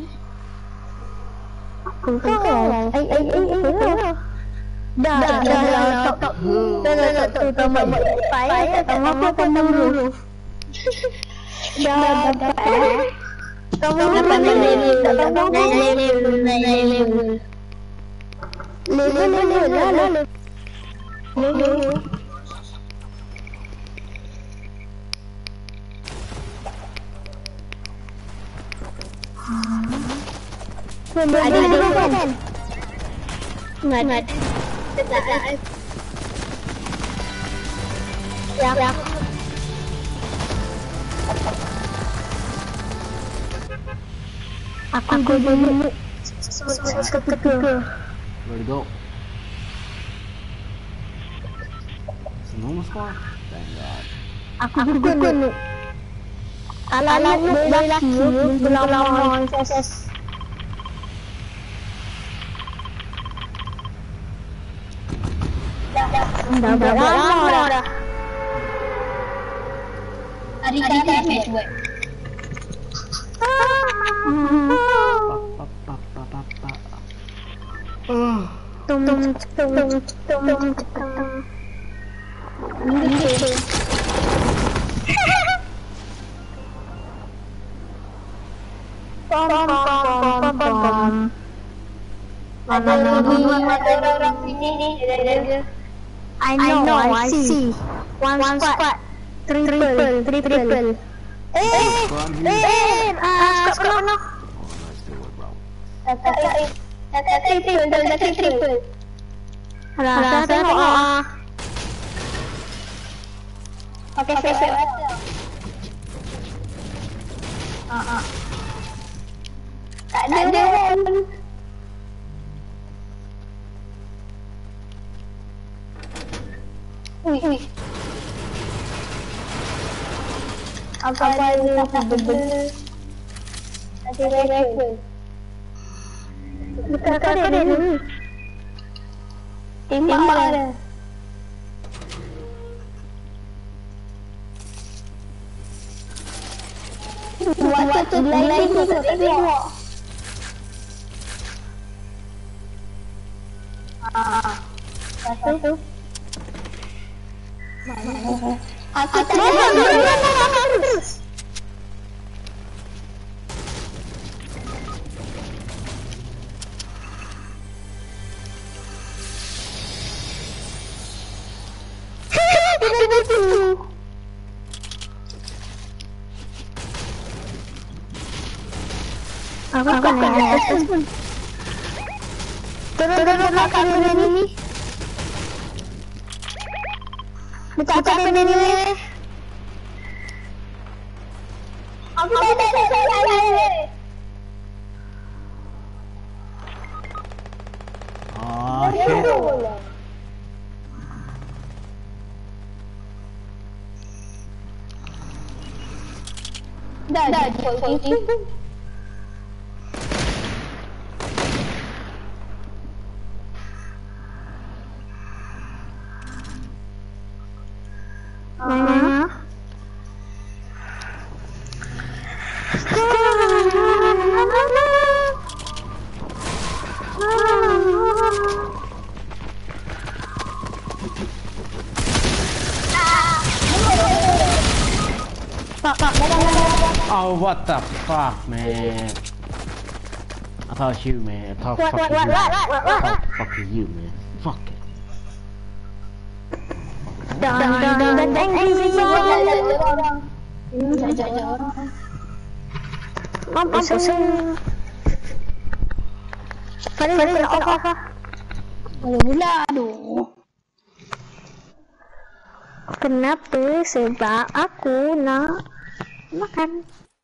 C: Aku tahu. Ai ai ai. Dah, dah, dah, dah, dah, dah, dah, dah, dah, tambah payah, tambah apa tambah dulu. Dah, dah, dah, tambah tambah level, tambah level, naik level. Level, level, dah, level. Level. Ada, ada, ada. Nggak ada. Tidak. Ya. Ya. Aku dulu.
A: Where'd it go? It's a normal squad? Thank God.
C: Aku dulu. Alam dari laki belum lawan S S. Dah berapa dah? Hari damage buat. Tum tum tum tum tum. Pom pom pom pom pom. Ada ada orang sini ada. I know, I know, I see. see. One, One squad. squad. Triple, triple, triple. Eh, eh, ah, squad penuh.
A: Oh, let's do it, bro.
C: Triple, triple, triple, triple. Alah, saya tengok ah. Okay, okay, okay. Ah, ah. Tak ada kan? Ui, ui. Apa ada tak berbeza? Ada rifle. Bukan ada ni. Tembak ada. Buat satu lain tu tak tengok. Ah, satu. Aku tak tahu terus. Aku kan naik atas pun. Turun turun belakang ini. Dekat atas ini ni. Aku tak ada saya.
A: Oh shit.
C: Dah dah cuci. Ah.
A: Oh, what the fuck, man? I thought you, man. I thought
C: What,
A: fucking
C: what,
A: you.
C: what, what, what, what,
A: I
C: what?
A: thought fucking you, man. Fuck it.
C: Dun dun dun dun dun. Mampus susah. Fadil, Fadil, apa apa? Boleh pula, aduh. Kenapa? Sebab aku nak makan.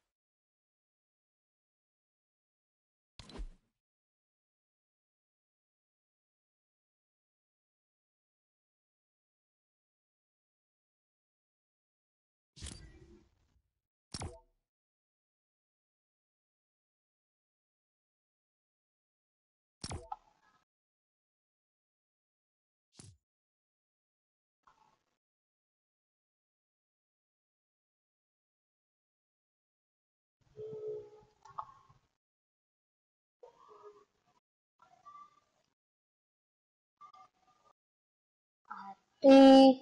C: Eh.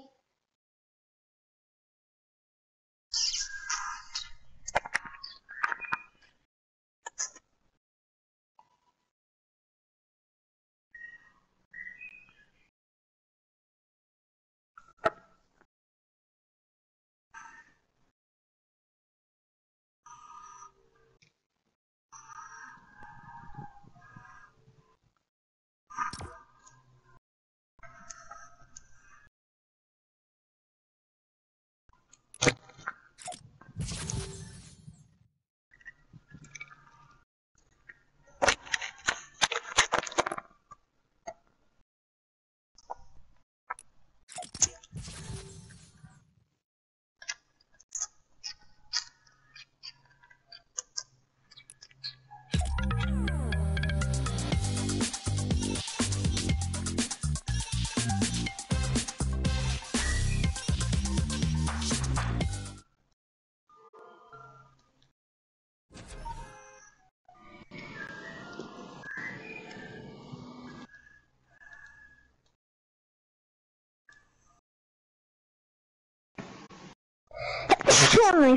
C: Family.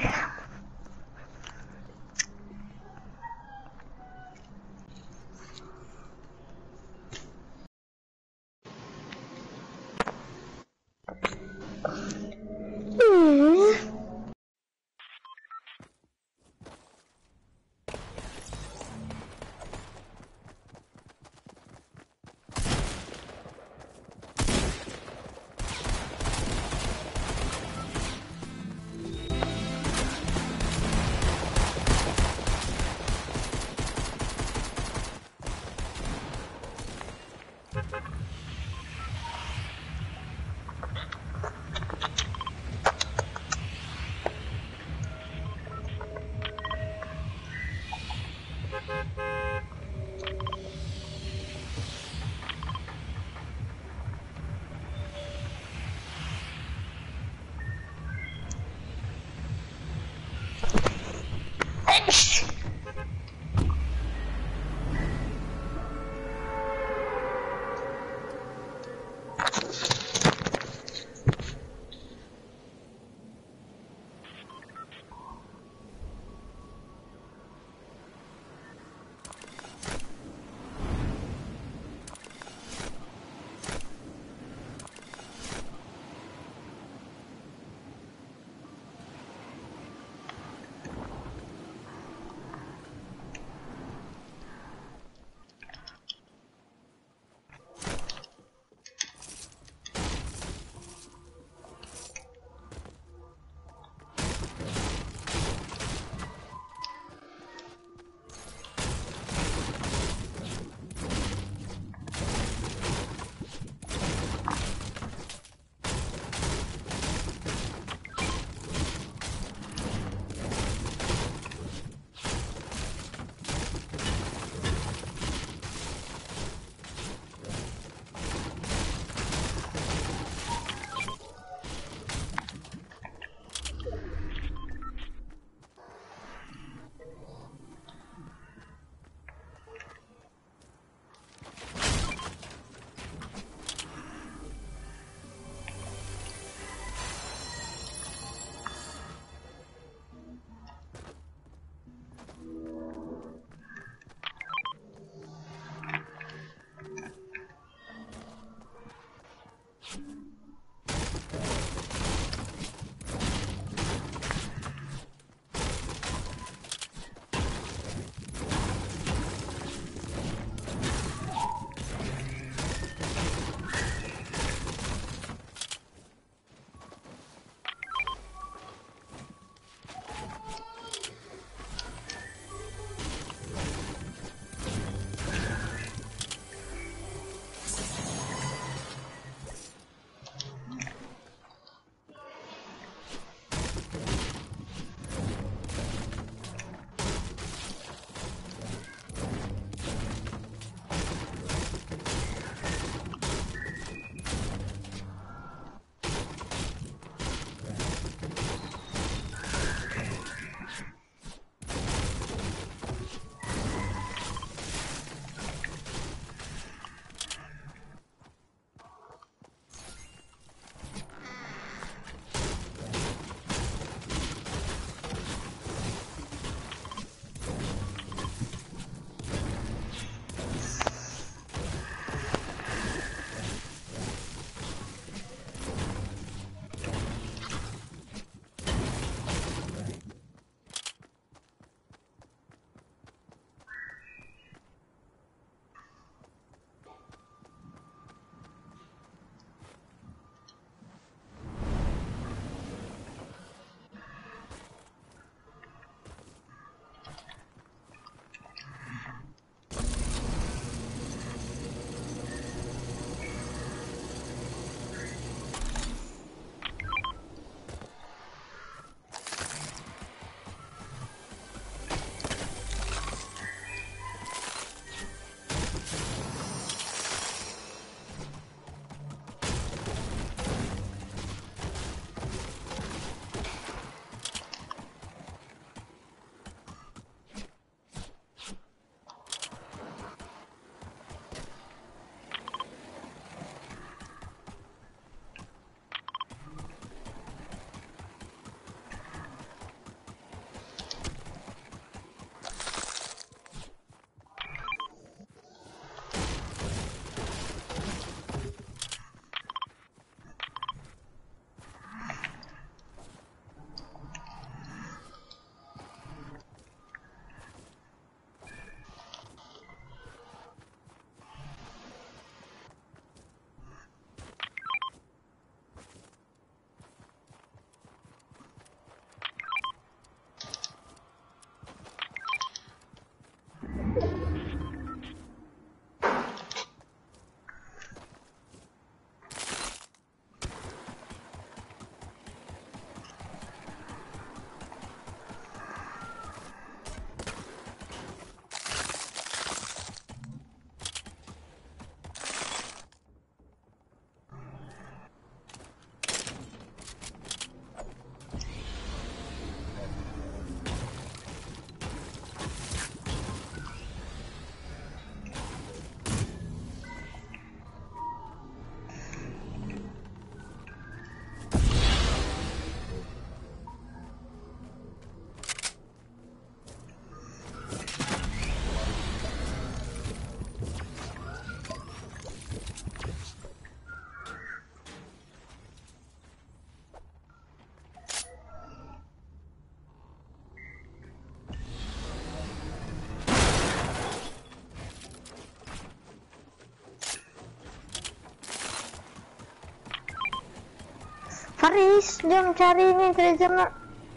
C: Haris, jom cari ni treasure map.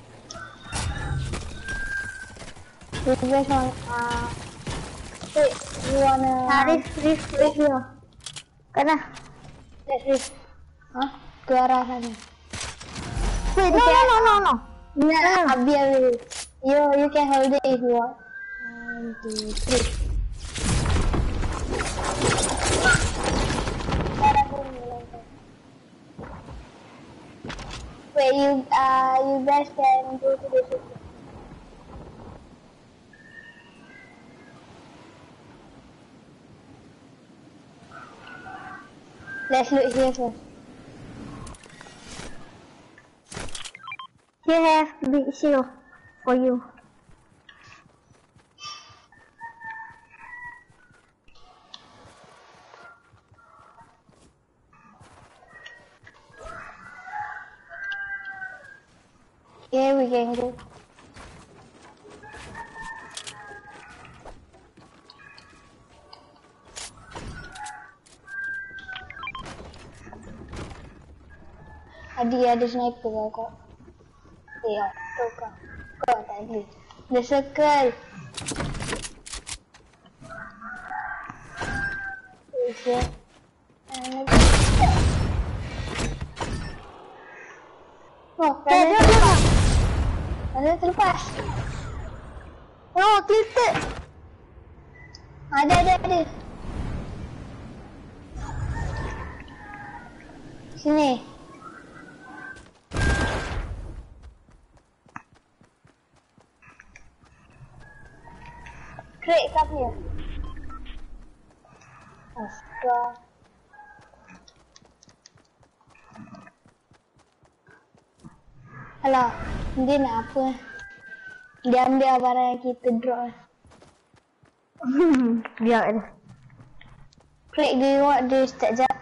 C: You guys want, uh, wait, you wanna... Haris, Riff, Riff, Riff. Kana? Let's Riff. Huh? Ke arah sana. Wait, no, no, no, no, no. No, Abi, Abi. You, you can hold it if you want. One, two, three. Wait, you, uh, you guys can go to the city. Let's look here first. Here have big shield for you. Here we can go. Adi ada sniper kau kau. Ya, tu kau. Kau tak ada. The circle. Bisa. Oh, ada apa? Ada terlepas. Oh, tilted. Ada, ada, ada. Sini. Crate kat dia. Astaga. Alah, dia nak apa? Dia ambil barang yang kita drop. Hmm, biar ada. Crate dia buat dia sekejap.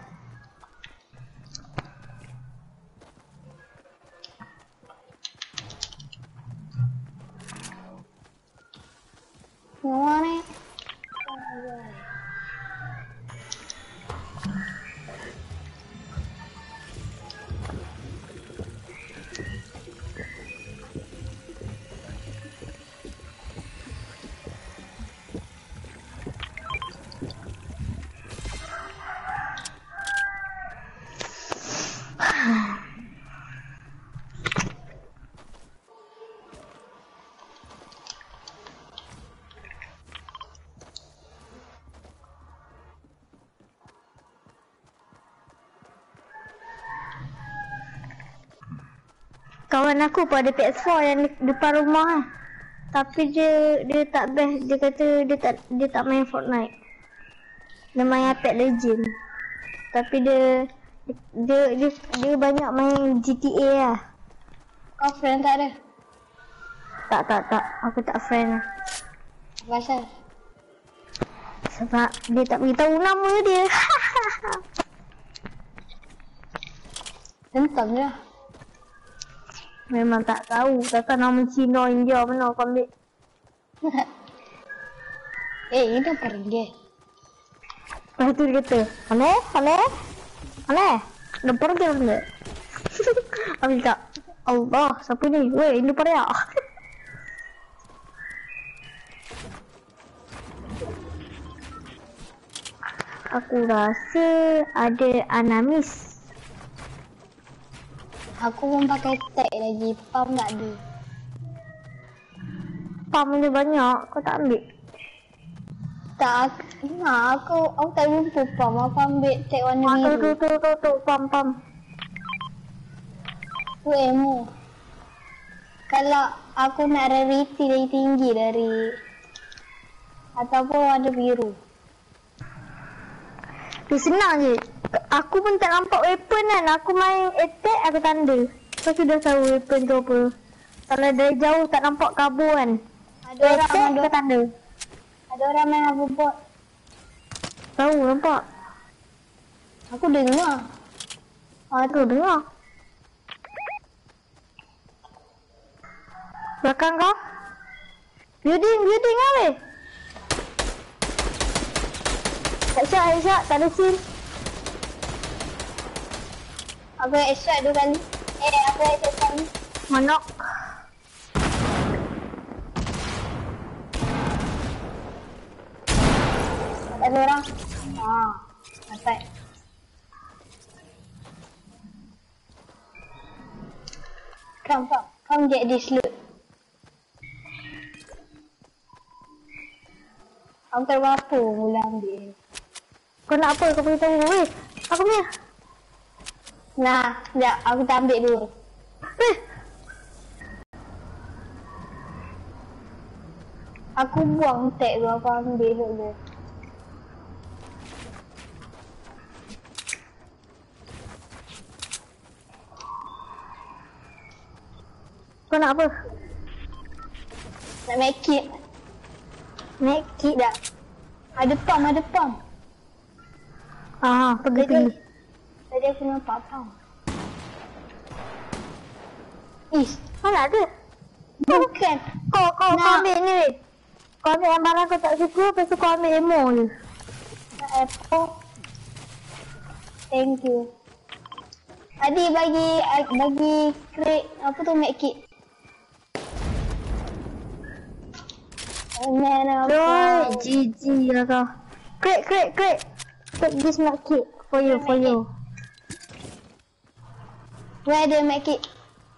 C: Mana? Kawan aku pun ada P S four yang depan rumah lah. Tapi dia dia tak best, dia kata dia tak dia tak main Fortnite. Dia main Apex Legend. Tapi dia dia dia, dia banyak main G T A lah. Kau friend tak ada? Tak tak tak, aku tak friend lah. Pasal? Sebab dia tak beritahu nama dia. Tentang je. Memang tak tahu, takkan nama Cina India mana kau ambil. Eh, ini apa ringgit? Lepas tu dia kata, Aneh? Aneh? Aneh? Dah pergi benda? Habis tak? Allah, siapa ni? Weh, ini pariak. Aku rasa ada Anamis. Aku pun pakai tag lagi, pump tak ada. Pump dia banyak, kau tak ambil? Tak, nah, aku aku tak jumpa pump, aku ambil tag warna biru. Tu tu tu tu, pump pump. Tu emo. Kalau aku nak rarity lagi tinggi dari ataupun warna biru. Dia senang je. Aku pun tak nampak weapon kan. Aku main attack, aku tanda. Kau sudah tahu weapon tu apa. Kalau dari jauh tak nampak kabur kan. Ada orang attack, ada tanda. Ada orang main hoverboard. Tahu, nampak. Aku dengar. Ah tu, dengar. Belakang kau. Building, building lah weh. Headshot, headshot, tak ada seal. Aku headshot dua kali. Eh, apa yang tekan? Manok. Ada orang. Ah, sampai. Come, come, come get this loot. Aku tak buat apa mula ambil. Kau nak apa? Kau beritahu dulu. Weh, aku punya. Nah, sekejap. Aku tak ambil dulu. Weh. Aku buang tag tu. Aku ambil dulu. Kau nak apa? Nak make it. Make it dah. Ada pump, ada pump. Ah, pergi pergi. Tadi aku nampak pump. Ish, kau nak ada? Bukan. Kau, kau, kau ambil ni weh. Kau ambil yang barang kau tak suka, lepas tu kau ambil ammo je. Nak apple. Thank you. Adi bagi, bagi crate, apa tu make it. Oh man, oh G G lah kau. Crate, crate, crate. Take this med kit for you, for you. Where the med kit?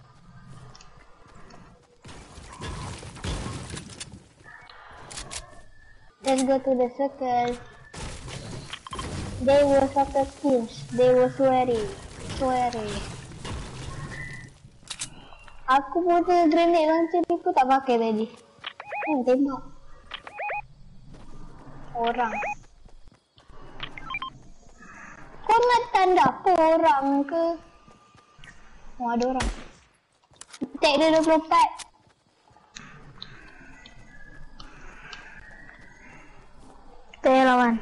C: Let's go to the circle. They were soccer teams. They were sweary, sweary. Aku punya grenade launcher ni pun tak pakai tadi. Hmm, tembak. Orang. Kau nak tanda apa orang ke? Oh, ada orang. Tag dia dua puluh empat. Saya lawan.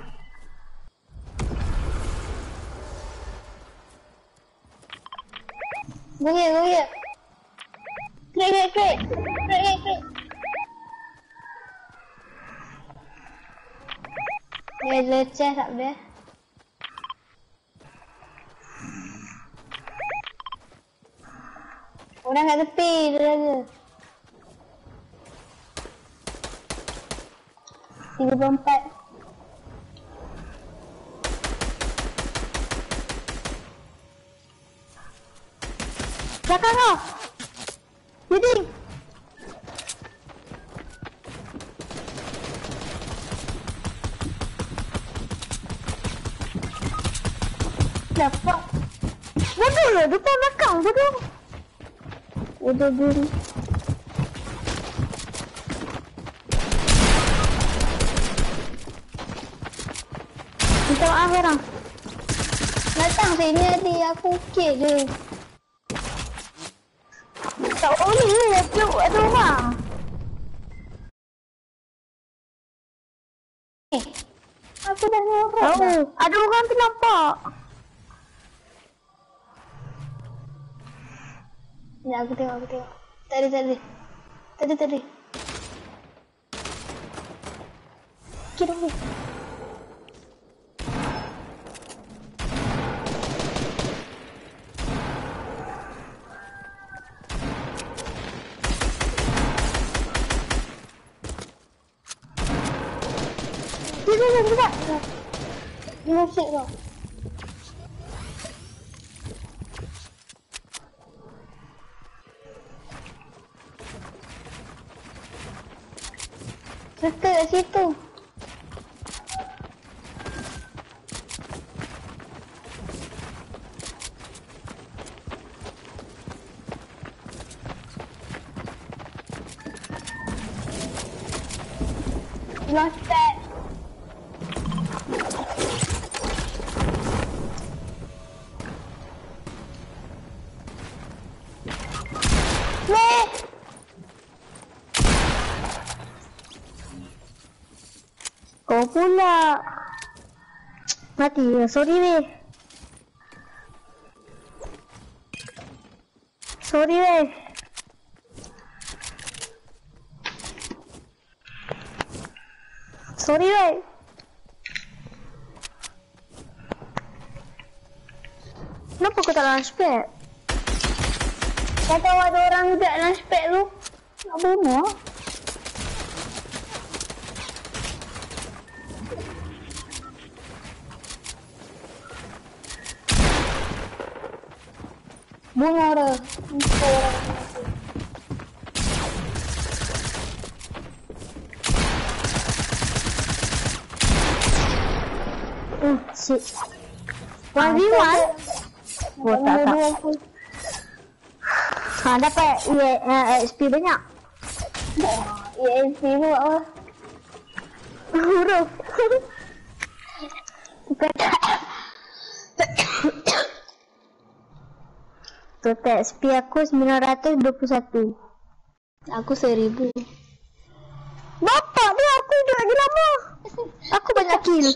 C: Go here, go here. Krik, krik, krik. Krik, krik, krik. There's a chest up there. Orang kat tepi tu saja. tiga puluh empat. Belakang kau. Building. Dapat. Bodoh lah, depan belakang, bodoh. Bodoh diri. Minta maaf orang. Datang sini Adi, aku ukir je. Tak boleh, aku ada orang. Eh, aku dah ada orang. Oh, ada orang tu nampak. Ya, aku tengok, aku tengok. Tadi, tadi. Tadi, tadi. Kira ni. Dia, dia, dia, dia. Dia masuk tau. Serta kat situ. Lost that. Meh. Kau pula. Mati. Sorry weh. Sorry weh. Sorry weh. Kenapa kau tak lawan spek? Kau tahu ada orang juga dalam spek tu. Nak bunuh. Bunuh dia. Oh shit. one v one. Oh tak tak. Ha, dapat uh, X P banyak. X P tu apa? Huruf. Total X P aku sembilan ratus dua puluh satu. Aku seribu. Bapak dia aku hidup lagi lama. Aku banyak kill.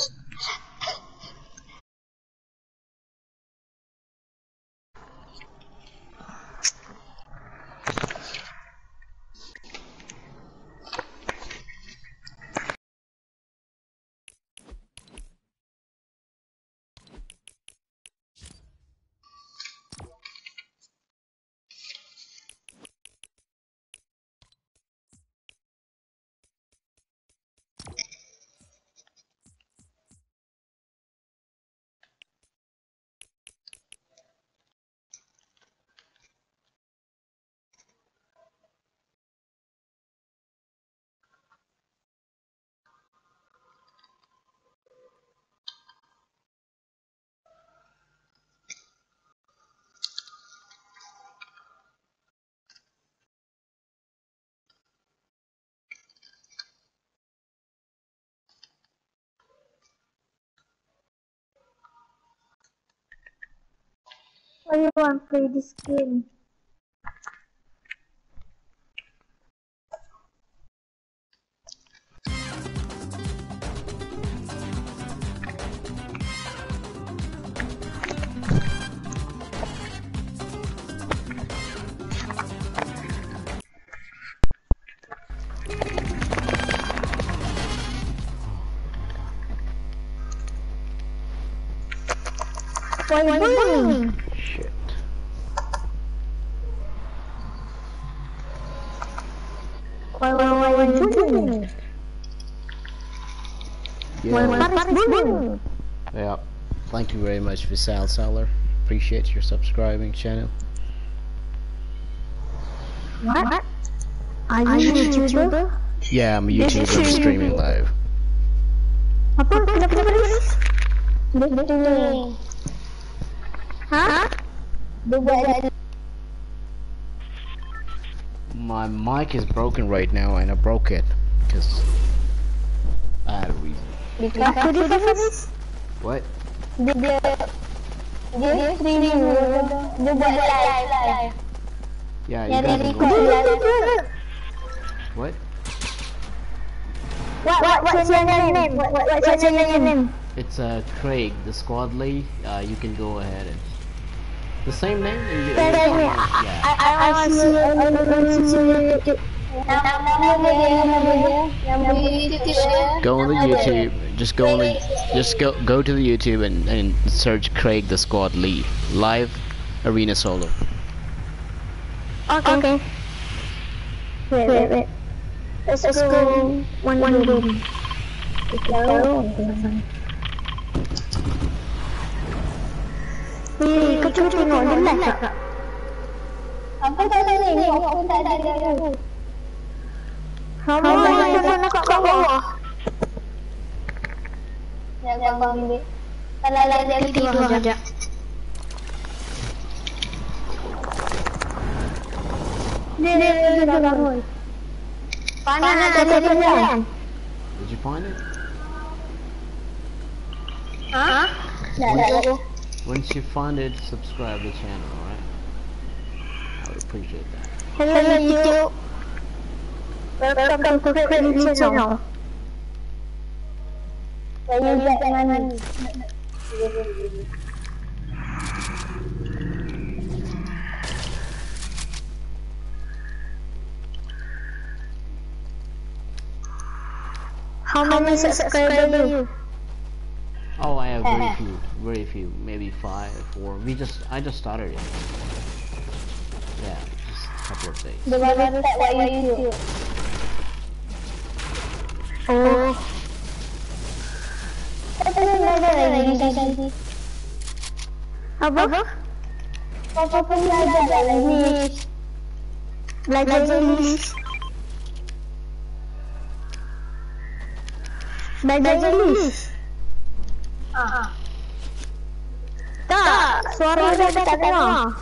C: Why you want to play this game? Why you bullying?
A: Shit.
C: Why why why you bullying? Why
A: Yeah.
C: why bullying?
B: Yeah. Thank you very much, Visal Salar. Appreciate your subscribing channel.
C: What? Are you a YouTuber?
B: Yeah, I'm a YouTuber. I'm streaming live.
C: Apa? Kenapa tulis? Betul. Hah?
B: My mic is broken right now, and I broke it because I had a reason.
C: Aku tulis.
B: What?
C: Dia dia dia streaming. Dia buat live live.
B: Yeah, you
C: Yang dia
B: guys can
C: record
B: go.
C: live.
B: What?
C: What what what's your name? What what what's your name?
B: It's uh Craig, the squad lead. Uh, you can go ahead and the same name. You,
C: Tell
B: you-
C: me.
B: yeah.
C: I I want to see I want to see. Nama dia nama dia yang YouTube.
B: Go on the YouTube. Just go on the. Just go go to the YouTube and and search Craig, the squad lead, live arena solo.
C: Okay. Wait wait wait. Let's go one one game. Ni, kau cuba tengok dia live tak? Aku tak tahu ni, aku tak ada dia. Kamu telefon aku kat bawah. Ya, aku ambil. Kalau ada dia tidur sekejap. Dia dia dia bangun. Panas tak ada jalan.
B: Did you find it?
C: Hah? Tak ada.
B: Once you find it, subscribe the channel. Alright. I would appreciate that.
C: Hello YouTube. Welcome to Craig Lee Channel. Saya jangan mandi. How many subscribers are you?
B: Oh, I have very few, very few, maybe five, four. We just, I just started it.
A: Yeah, just a couple of days.
C: Dia baru start buat YouTube. Oh. Kau tengah belajar lagi tadi. Apa? Papa pun belajar dalam English. Belajar English. Belajar English. Ah. Tak, suara dia tak dengar.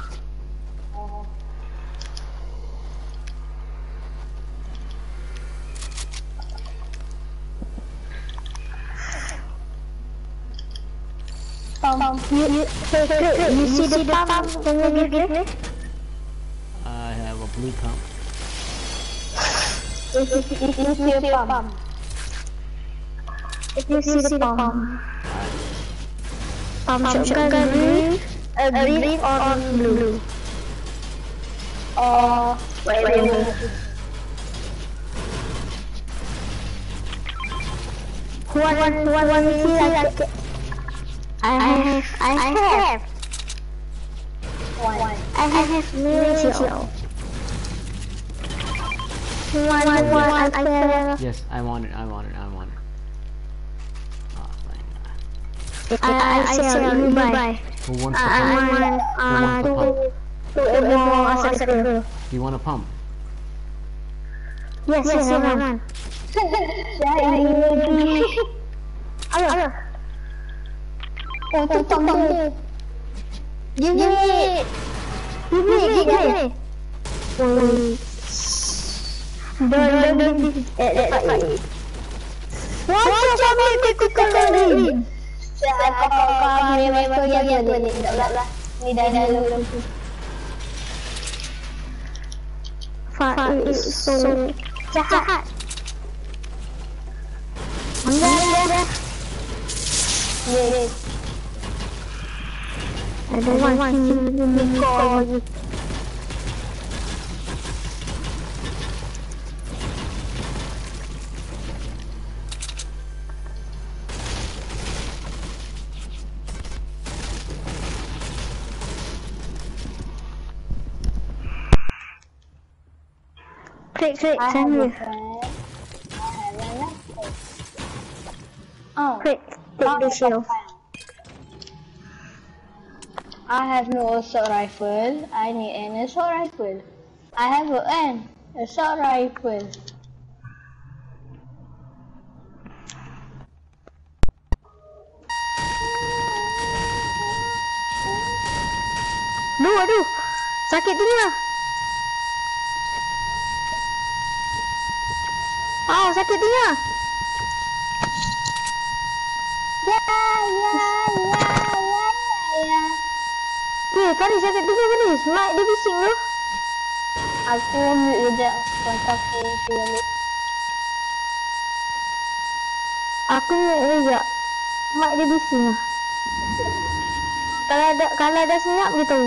C: Pump. You, you, hey, hey, you see the pump? Can you give me?
A: I have a blue pump.
C: If you see the pump. If you see the pump. Pump shotgun green, uh, green or blue? Oh, wait, wait, wait. Who want, who want, want to see like it? I have, I have. One. I have Mitchell. One, one, one, I have.
A: Yes, I want it, I want it, I want it. Oh, thank God.
C: I, I sell, you buy.
A: Who wants the
C: I
A: pump?
C: want,
A: Who wants the pump?
C: two more accessories.
A: Do you want a pump?
C: Yes, yes, I want. Ayo. Oh, tu pump dia. Give me. Give me, give me. Oh. Don't, don't, don't. Eh, eh, eh. What's up, baby? Kuku kering. Saya kau kau memang kau jaga dia. Tak lah. Ni dah dah dulu. Faiz so jahat. Enggak ada. Yes. I don't want him to call you. Quick, quick, send me. Oh, quick, take the shield. I have no assault rifle. I need an assault rifle. I have an assault rifle. Aduh, aduh, sakit telinga. Oh, sakit telinga. Ya, ya, ya, ya, ya. Eh, Faris sakit telinga Faris. Mic dia bising tu. Aku ambil kejap. Kontak dia ambil. Aku ambil kejap. Mic dia bising lah. Kalau ada, kalau ada senyap gitu.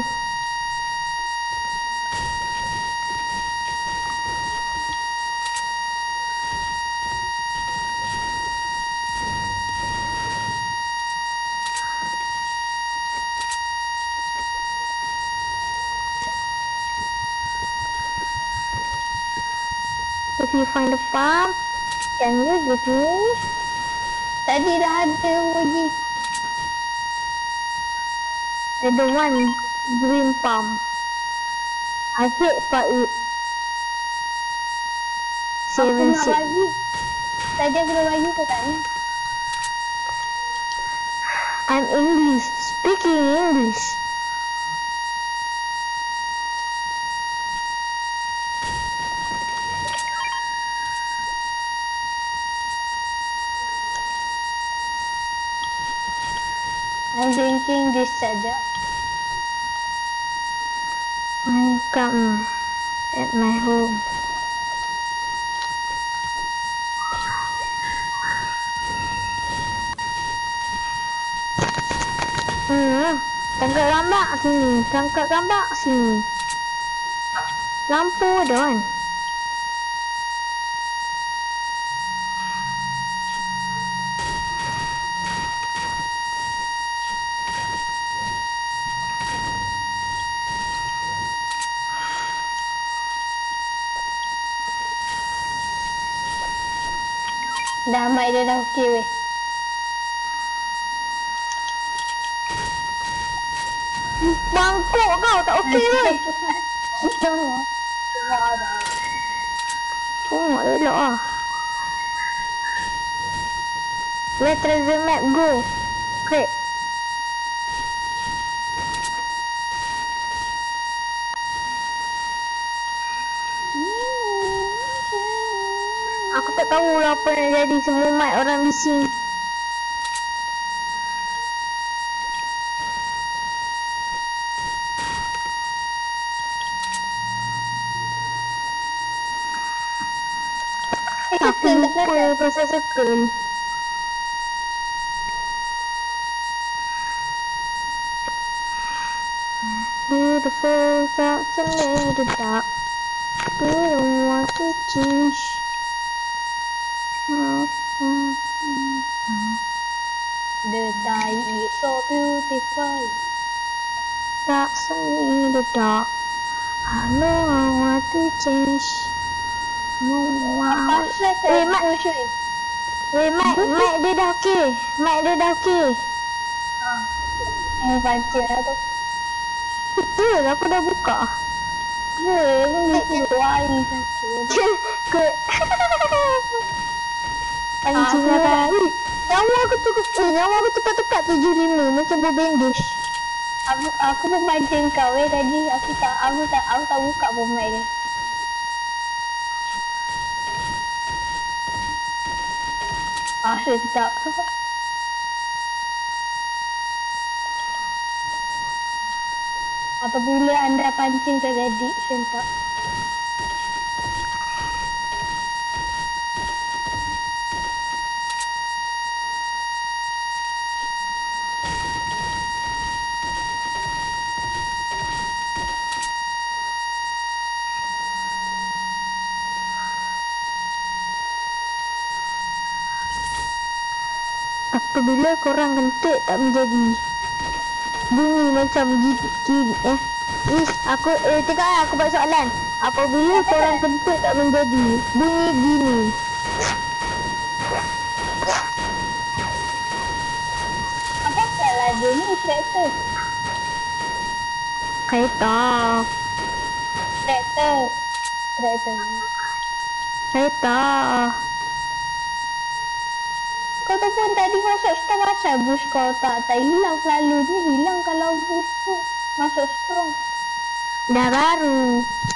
C: If you find a pump, can you give me? Tadi dah ada lagi. The one green pump. I hate for it. Seven six. Tadi aku dah bagi ke tak ni? I'm English, speaking English. I'm drinking this saja. I come at my home. Hmm, tangkap gambar sini, tangkap gambar sini. Lampu ada kan? Dah mic dia dah okey weh. Bangkok kau tak okey weh. Tengok elok ah. Let's try the map, go. Craig. Aku tak tahu lah apa yang jadi, semua mic orang bising. Aku lupa pasal circle. Beautiful thoughts and made it dark. We don't want to change. The day is so beautiful. Thoughts and made it dark. I know I want to change. No, I want. Eh, Mak. Eh, Mak, Mak dia dah okey. Mak dia dah okey. Ah, yang pancing lah tu. Betul, aku dah buka. Ya, emang dia keluar air sakit. Ke... Pancing lah tadi. Nyawa aku tu, eh, nyawa aku tepat-tepat tujuh lima macam berbandage. Aku, aku pun pancing kau eh tadi. Aku tak, aku tak, aku tak buka pun mic dia. Ah, sedap. Apabila anda pancing terjadi, sentak. Apabila korang kentut tak menjadi bunyi macam gigi eh. Ish, aku eh tengok lah aku buat soalan. Apabila korang kentut tak menjadi bunyi gini. Apa salah dia ni kereta? Kereta. Kereta. Kereta. Kereta. Kau tu pun tadi masuk strong asal boost kau tak tak hilang, selalunya hilang kalau boost tu masuk strong. Dah baru.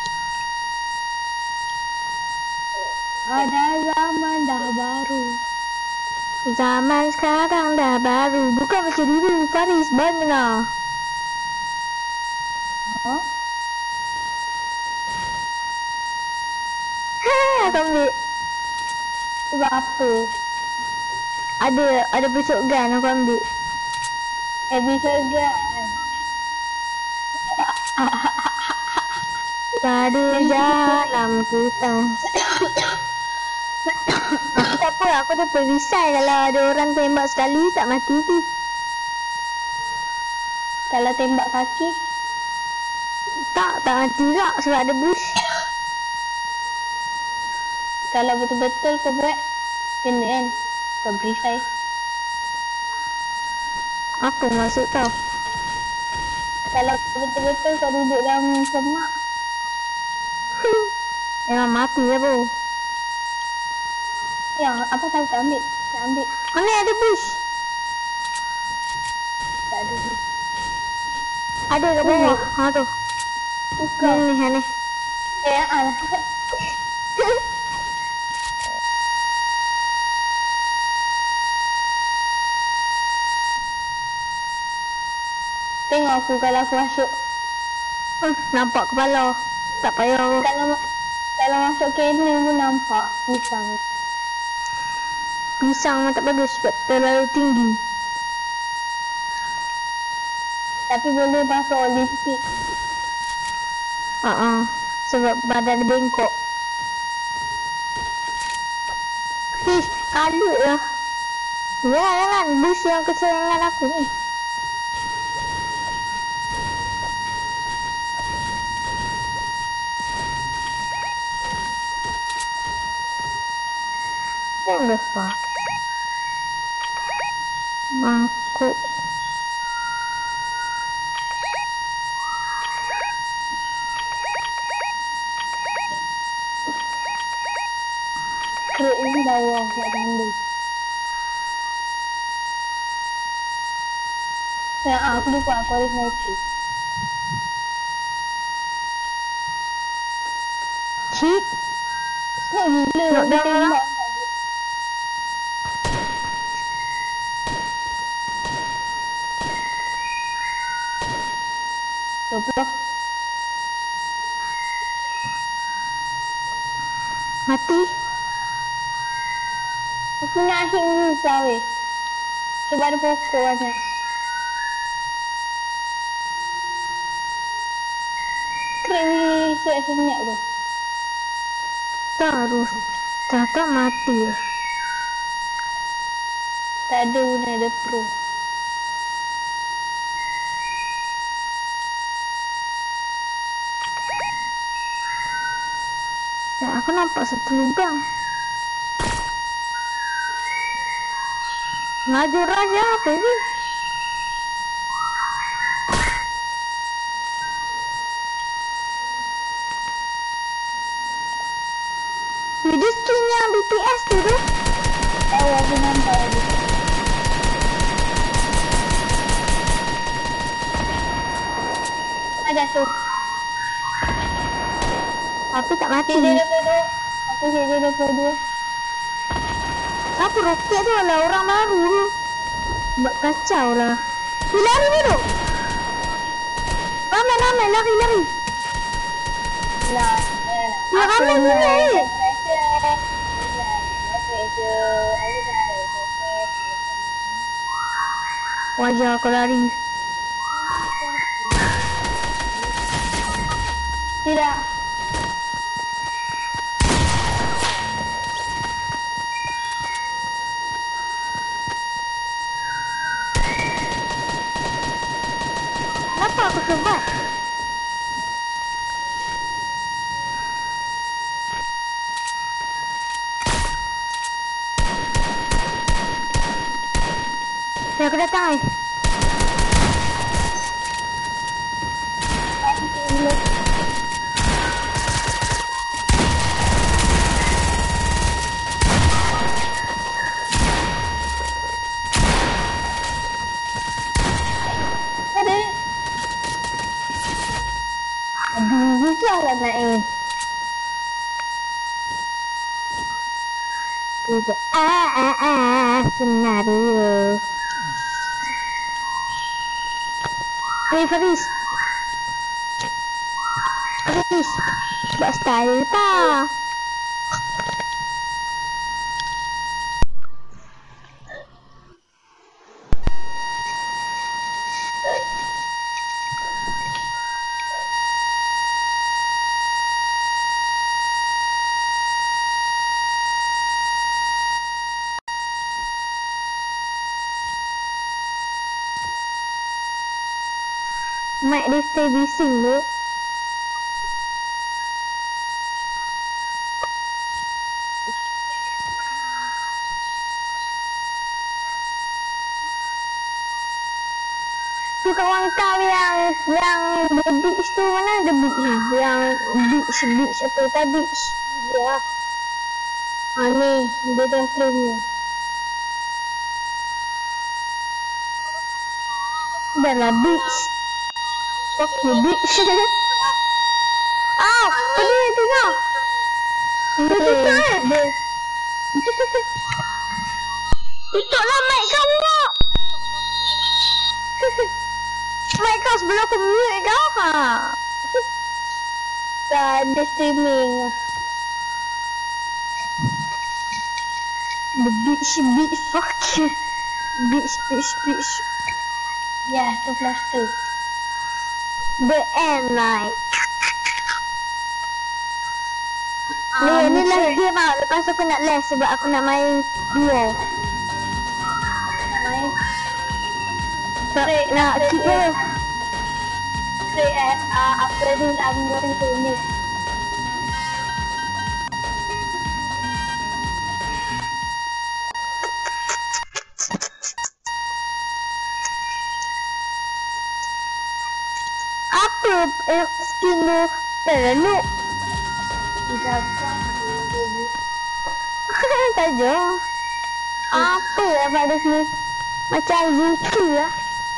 C: Ada zaman dah baru. Zaman sekarang dah baru. Bukan macam dulu, Faris Bangna. Huh? Haa, aku ambil. Berapa? Ada, ada besok gun aku ambil. Eh, besok gun. Pada jalan kita. Aku tak apa, aku dah perisai kalau ada orang tembak sekali tak mati tu. Kalau tembak kaki? Tak, tak mati tak sebab ada bush. Kalau betul-betul kau buat, kena kan? Kau perisai. Apa maksud kau? Kalau betul-betul kau duduk dalam semak, memang mati lah bro. Ya, apa tahu tak ambil? Tak ambil. Mana ada bush? Tak ada bush. Ada kat bawah. Ha tu. Bukan. Ni ni. Eh, alah. Tengok aku kalau aku masuk. Hmm, nampak kepala. Tak payah. Kalau kalau masuk cannon pun nampak pisang. Pisang memang tak bagus sebab terlalu tinggi. Tapi boleh masuk Olimpik. Haa, uh-uh, sebab badan bengkok. Fish, kalut lah. Jangan, jangan. Bus yang kesayangan aku ni. What the fuck? Mangkuk. Krek ini bawah nak tanda. Ya, aku lupa aku harus naik. Cik. Nak gila. Nak tembak. Coba. Mati. Aku nak hit Musa weh. Sebab ada pokok banyak. Krek ni siap senyap tu. Terus. Tak mati. Tak ada guna ada pro. Ya, aku nampak satu lubang. Ngajur aja apa ini? Video skinnya B T S tu tu. Oh, aku nampak lagi. Ada tu. Tapi tak mati. Dia dua puluh dua. Aku hit dia dua puluh dua. Apa roket tu lah orang baru tu. Buat kacau lah. Dia lari dulu. Ramai ramai lari lari. Nah, ya ramai ni ni. Wajah aku lari. Tidak. Kenapa aku survive? Ya, aku datang eh. Aduh, susah lah naik. Itu ah ah ah senario. Hey Faris. Faris, buat style tak? Mic dia stay bising tu. Tu kawan kau yang yang the beach tu, mana ada beach ni? Yang beach beach apa tak beach? Ya. Ha ni, dia dah frame ni. Dah lah beach. Fuck you bitch. Aw, pedih nanti kau. Tutup eh. Tutuplah mic kau pula. Mic kau sebelum aku mute kau ha. Tak ada streaming. The bitch bitch fuck you. Bitch bitch bitch. Ya, tu plus tu. The end night. Um, ni, ni last game lah. Lepas tu aku nak last sebab aku nak main duo. Nak main? Straight, nak keep je. Straight at, uh, after this I'm going to miss. tengok skin tu. Dah noob. Saja. Apa yang pada sini? Macam Zuki lah.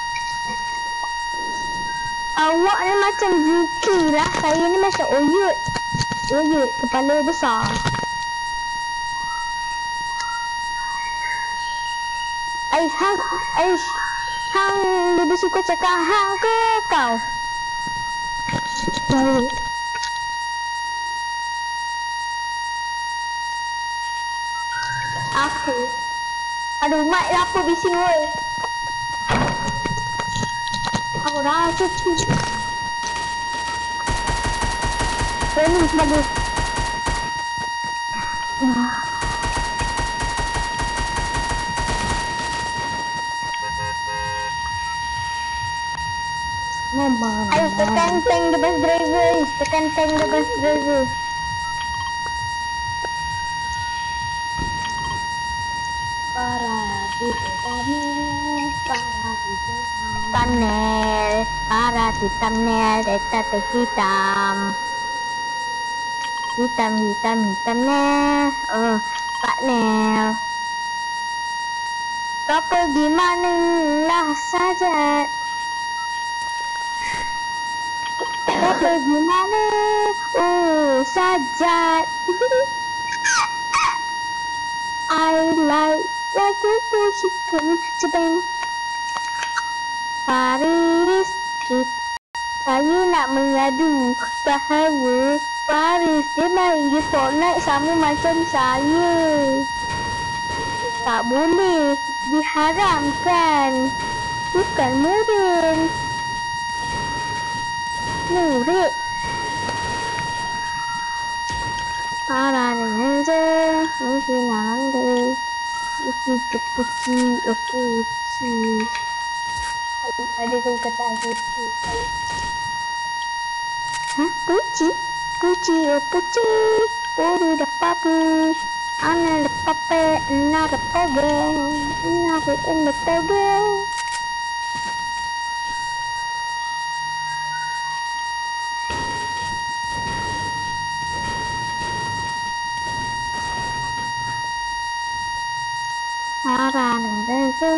C: Awak ni macam Zuki lah. Saya ni macam Oyut. Oyut, kepala besar. Ais, hang, Ais, hang lebih suka cakap hang ke kau? Tahu. Aku. Aduh, mic lah apa bising woi. Aku rasa tu. Ini bagus. Wah. Mama. Ayo tekan tank the bus driver, Ais. Tekan tank the bus driver. Para di tunnel, para di tunnel, para di tunnel, tetapi hitam, hitam, hitam, hitamnya, oh, tunnel. Kau pergi mana lah saja? Kau pergi mana? Oh, saja. I like like you pushing Jepang. Paris, saya nak mengadu bahawa Paris dia main game Fortnite sama macam saya. Tak boleh, diharamkan. Bukan murid. Murid. Para ninja, mungkin anda, uci kepuci, kepuci. Ada tu kata puci. Hah? Puci? Puci, oh puci. Puri dah papu. Ana dah pape, na dah poge. Na dah enda poge. Para ninja.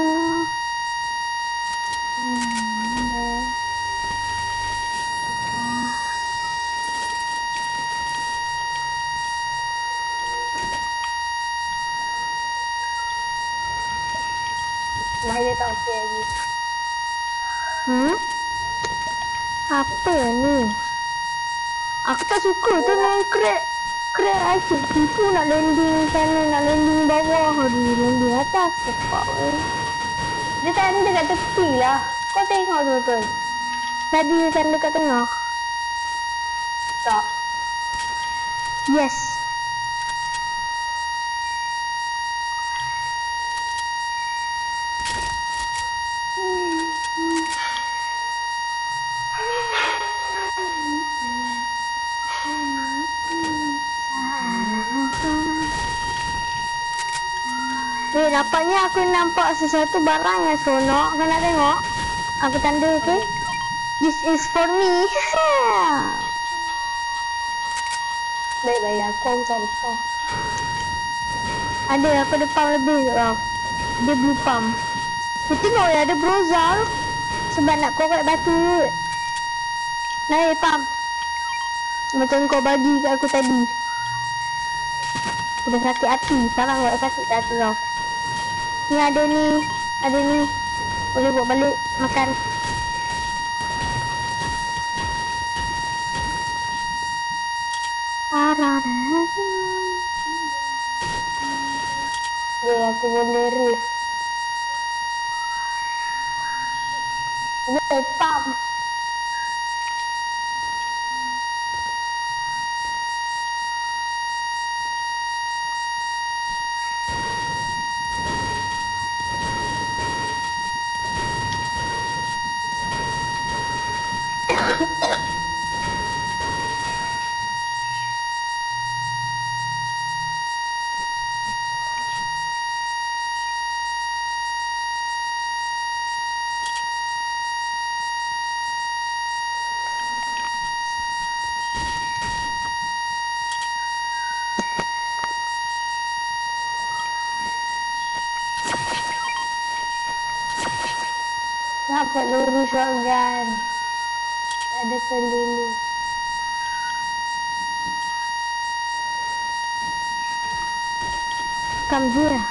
C: Mai dia tak okey lagi. Hmm? Apa ni? Aku tak suka tu main crack. Crack asyik tipu nak landing sana, nak landing bawah. Aduh, landing atas. Cepat weh. Dia tanda kat tepi lah. Kau tengok tu betul. Tadi dia tanda kat tengah. Tak. Yes. Eh, nampaknya aku nampak sesuatu barang yang seronok. Kau nak tengok? Aku tanda, okay? This is for me. Baik-baik, aku aku cari kau. Ada, aku ada pump lebih tu tau. Dia blue pump. Dia tengok ya, ada browser. Sebab nak korek batu. Naik pump. Macam kau bagi kat aku tadi. Sudah sakit hati. Sekarang buat sakit hati tau. Ni ada ni. Ada ni. Boleh buat balik makan. Parah. Ya, aku boleh riff. Woi, pump. peluru shotgun. Ada peluru. Come here.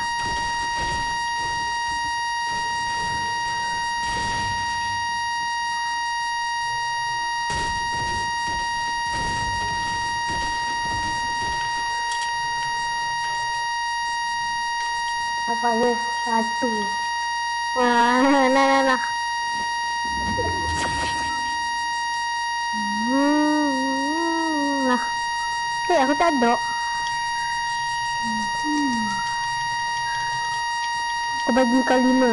C: Apa ni? Satu. Wah, nah, nah, nah. Hmm, nah. Eh, aku tak ada. Hmm. Aku bagi kau lima.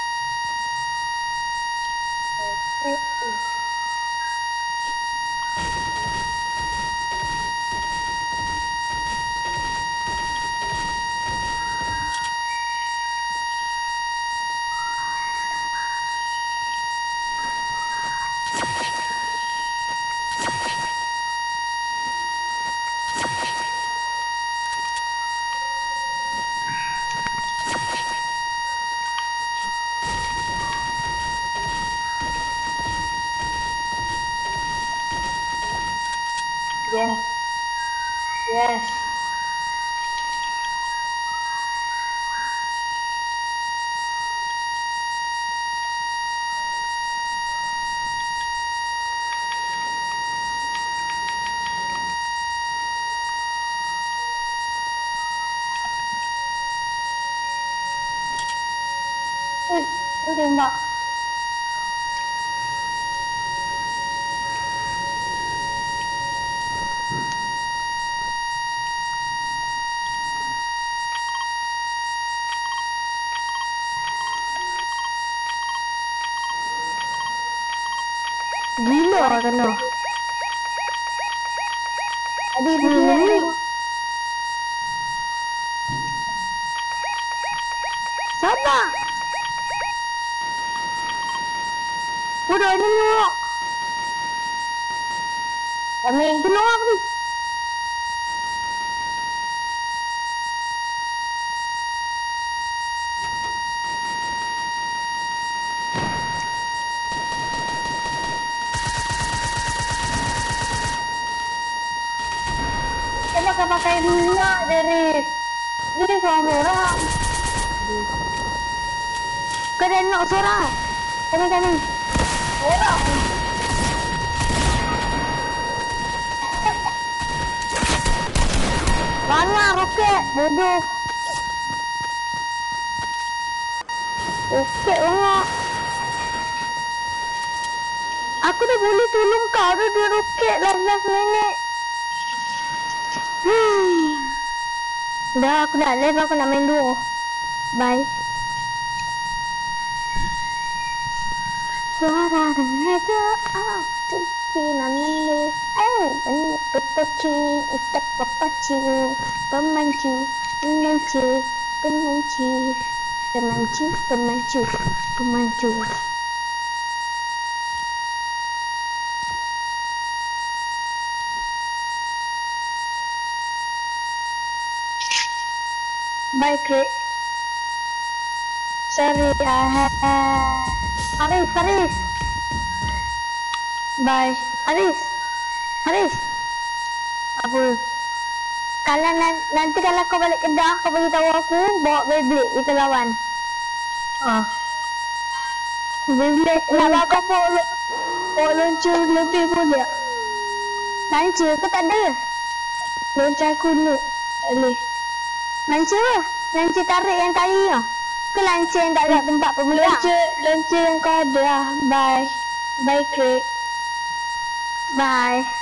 C: Yes. Yes. Eh, tu tembak. Gila kena. Adik di kiri. Sabar. Udah ni nyok. Kami keluar ni. Kita pakai minyak dari ini suami orang. Kena nak seorang. Kami kami. Orang. Mana roket bodoh. Roket banyak. Aku dah boleh tolong kau dah dia roket last last minit. Hmm. Dah aku nak live, aku nak main duo. Bye. Suara raja ah pinangan eh ini pepocing itak pepocing pemancu pemancu pemancu pemancu pemancu pemancu. Bye, Craig. Sorry, I have... Haris, Haris. Bye. Haris. Haris. Apa? Kalau nan- nanti kalau kau balik Kedah, kau bagi tahu aku, bawa Beyblade kita lawan. Ah. Beyblade, nak bawa bawa bawa launcher lebih boleh tak? Launcher ke tak ada? Launcher aku ni. Tak boleh. Launcher apa? Launcher tarik yang tali tu? Ke launcher yang tak ada tempat pemegang? Launcher, launcher yang kau ada lah. Bye. Bye, Craig. Bye.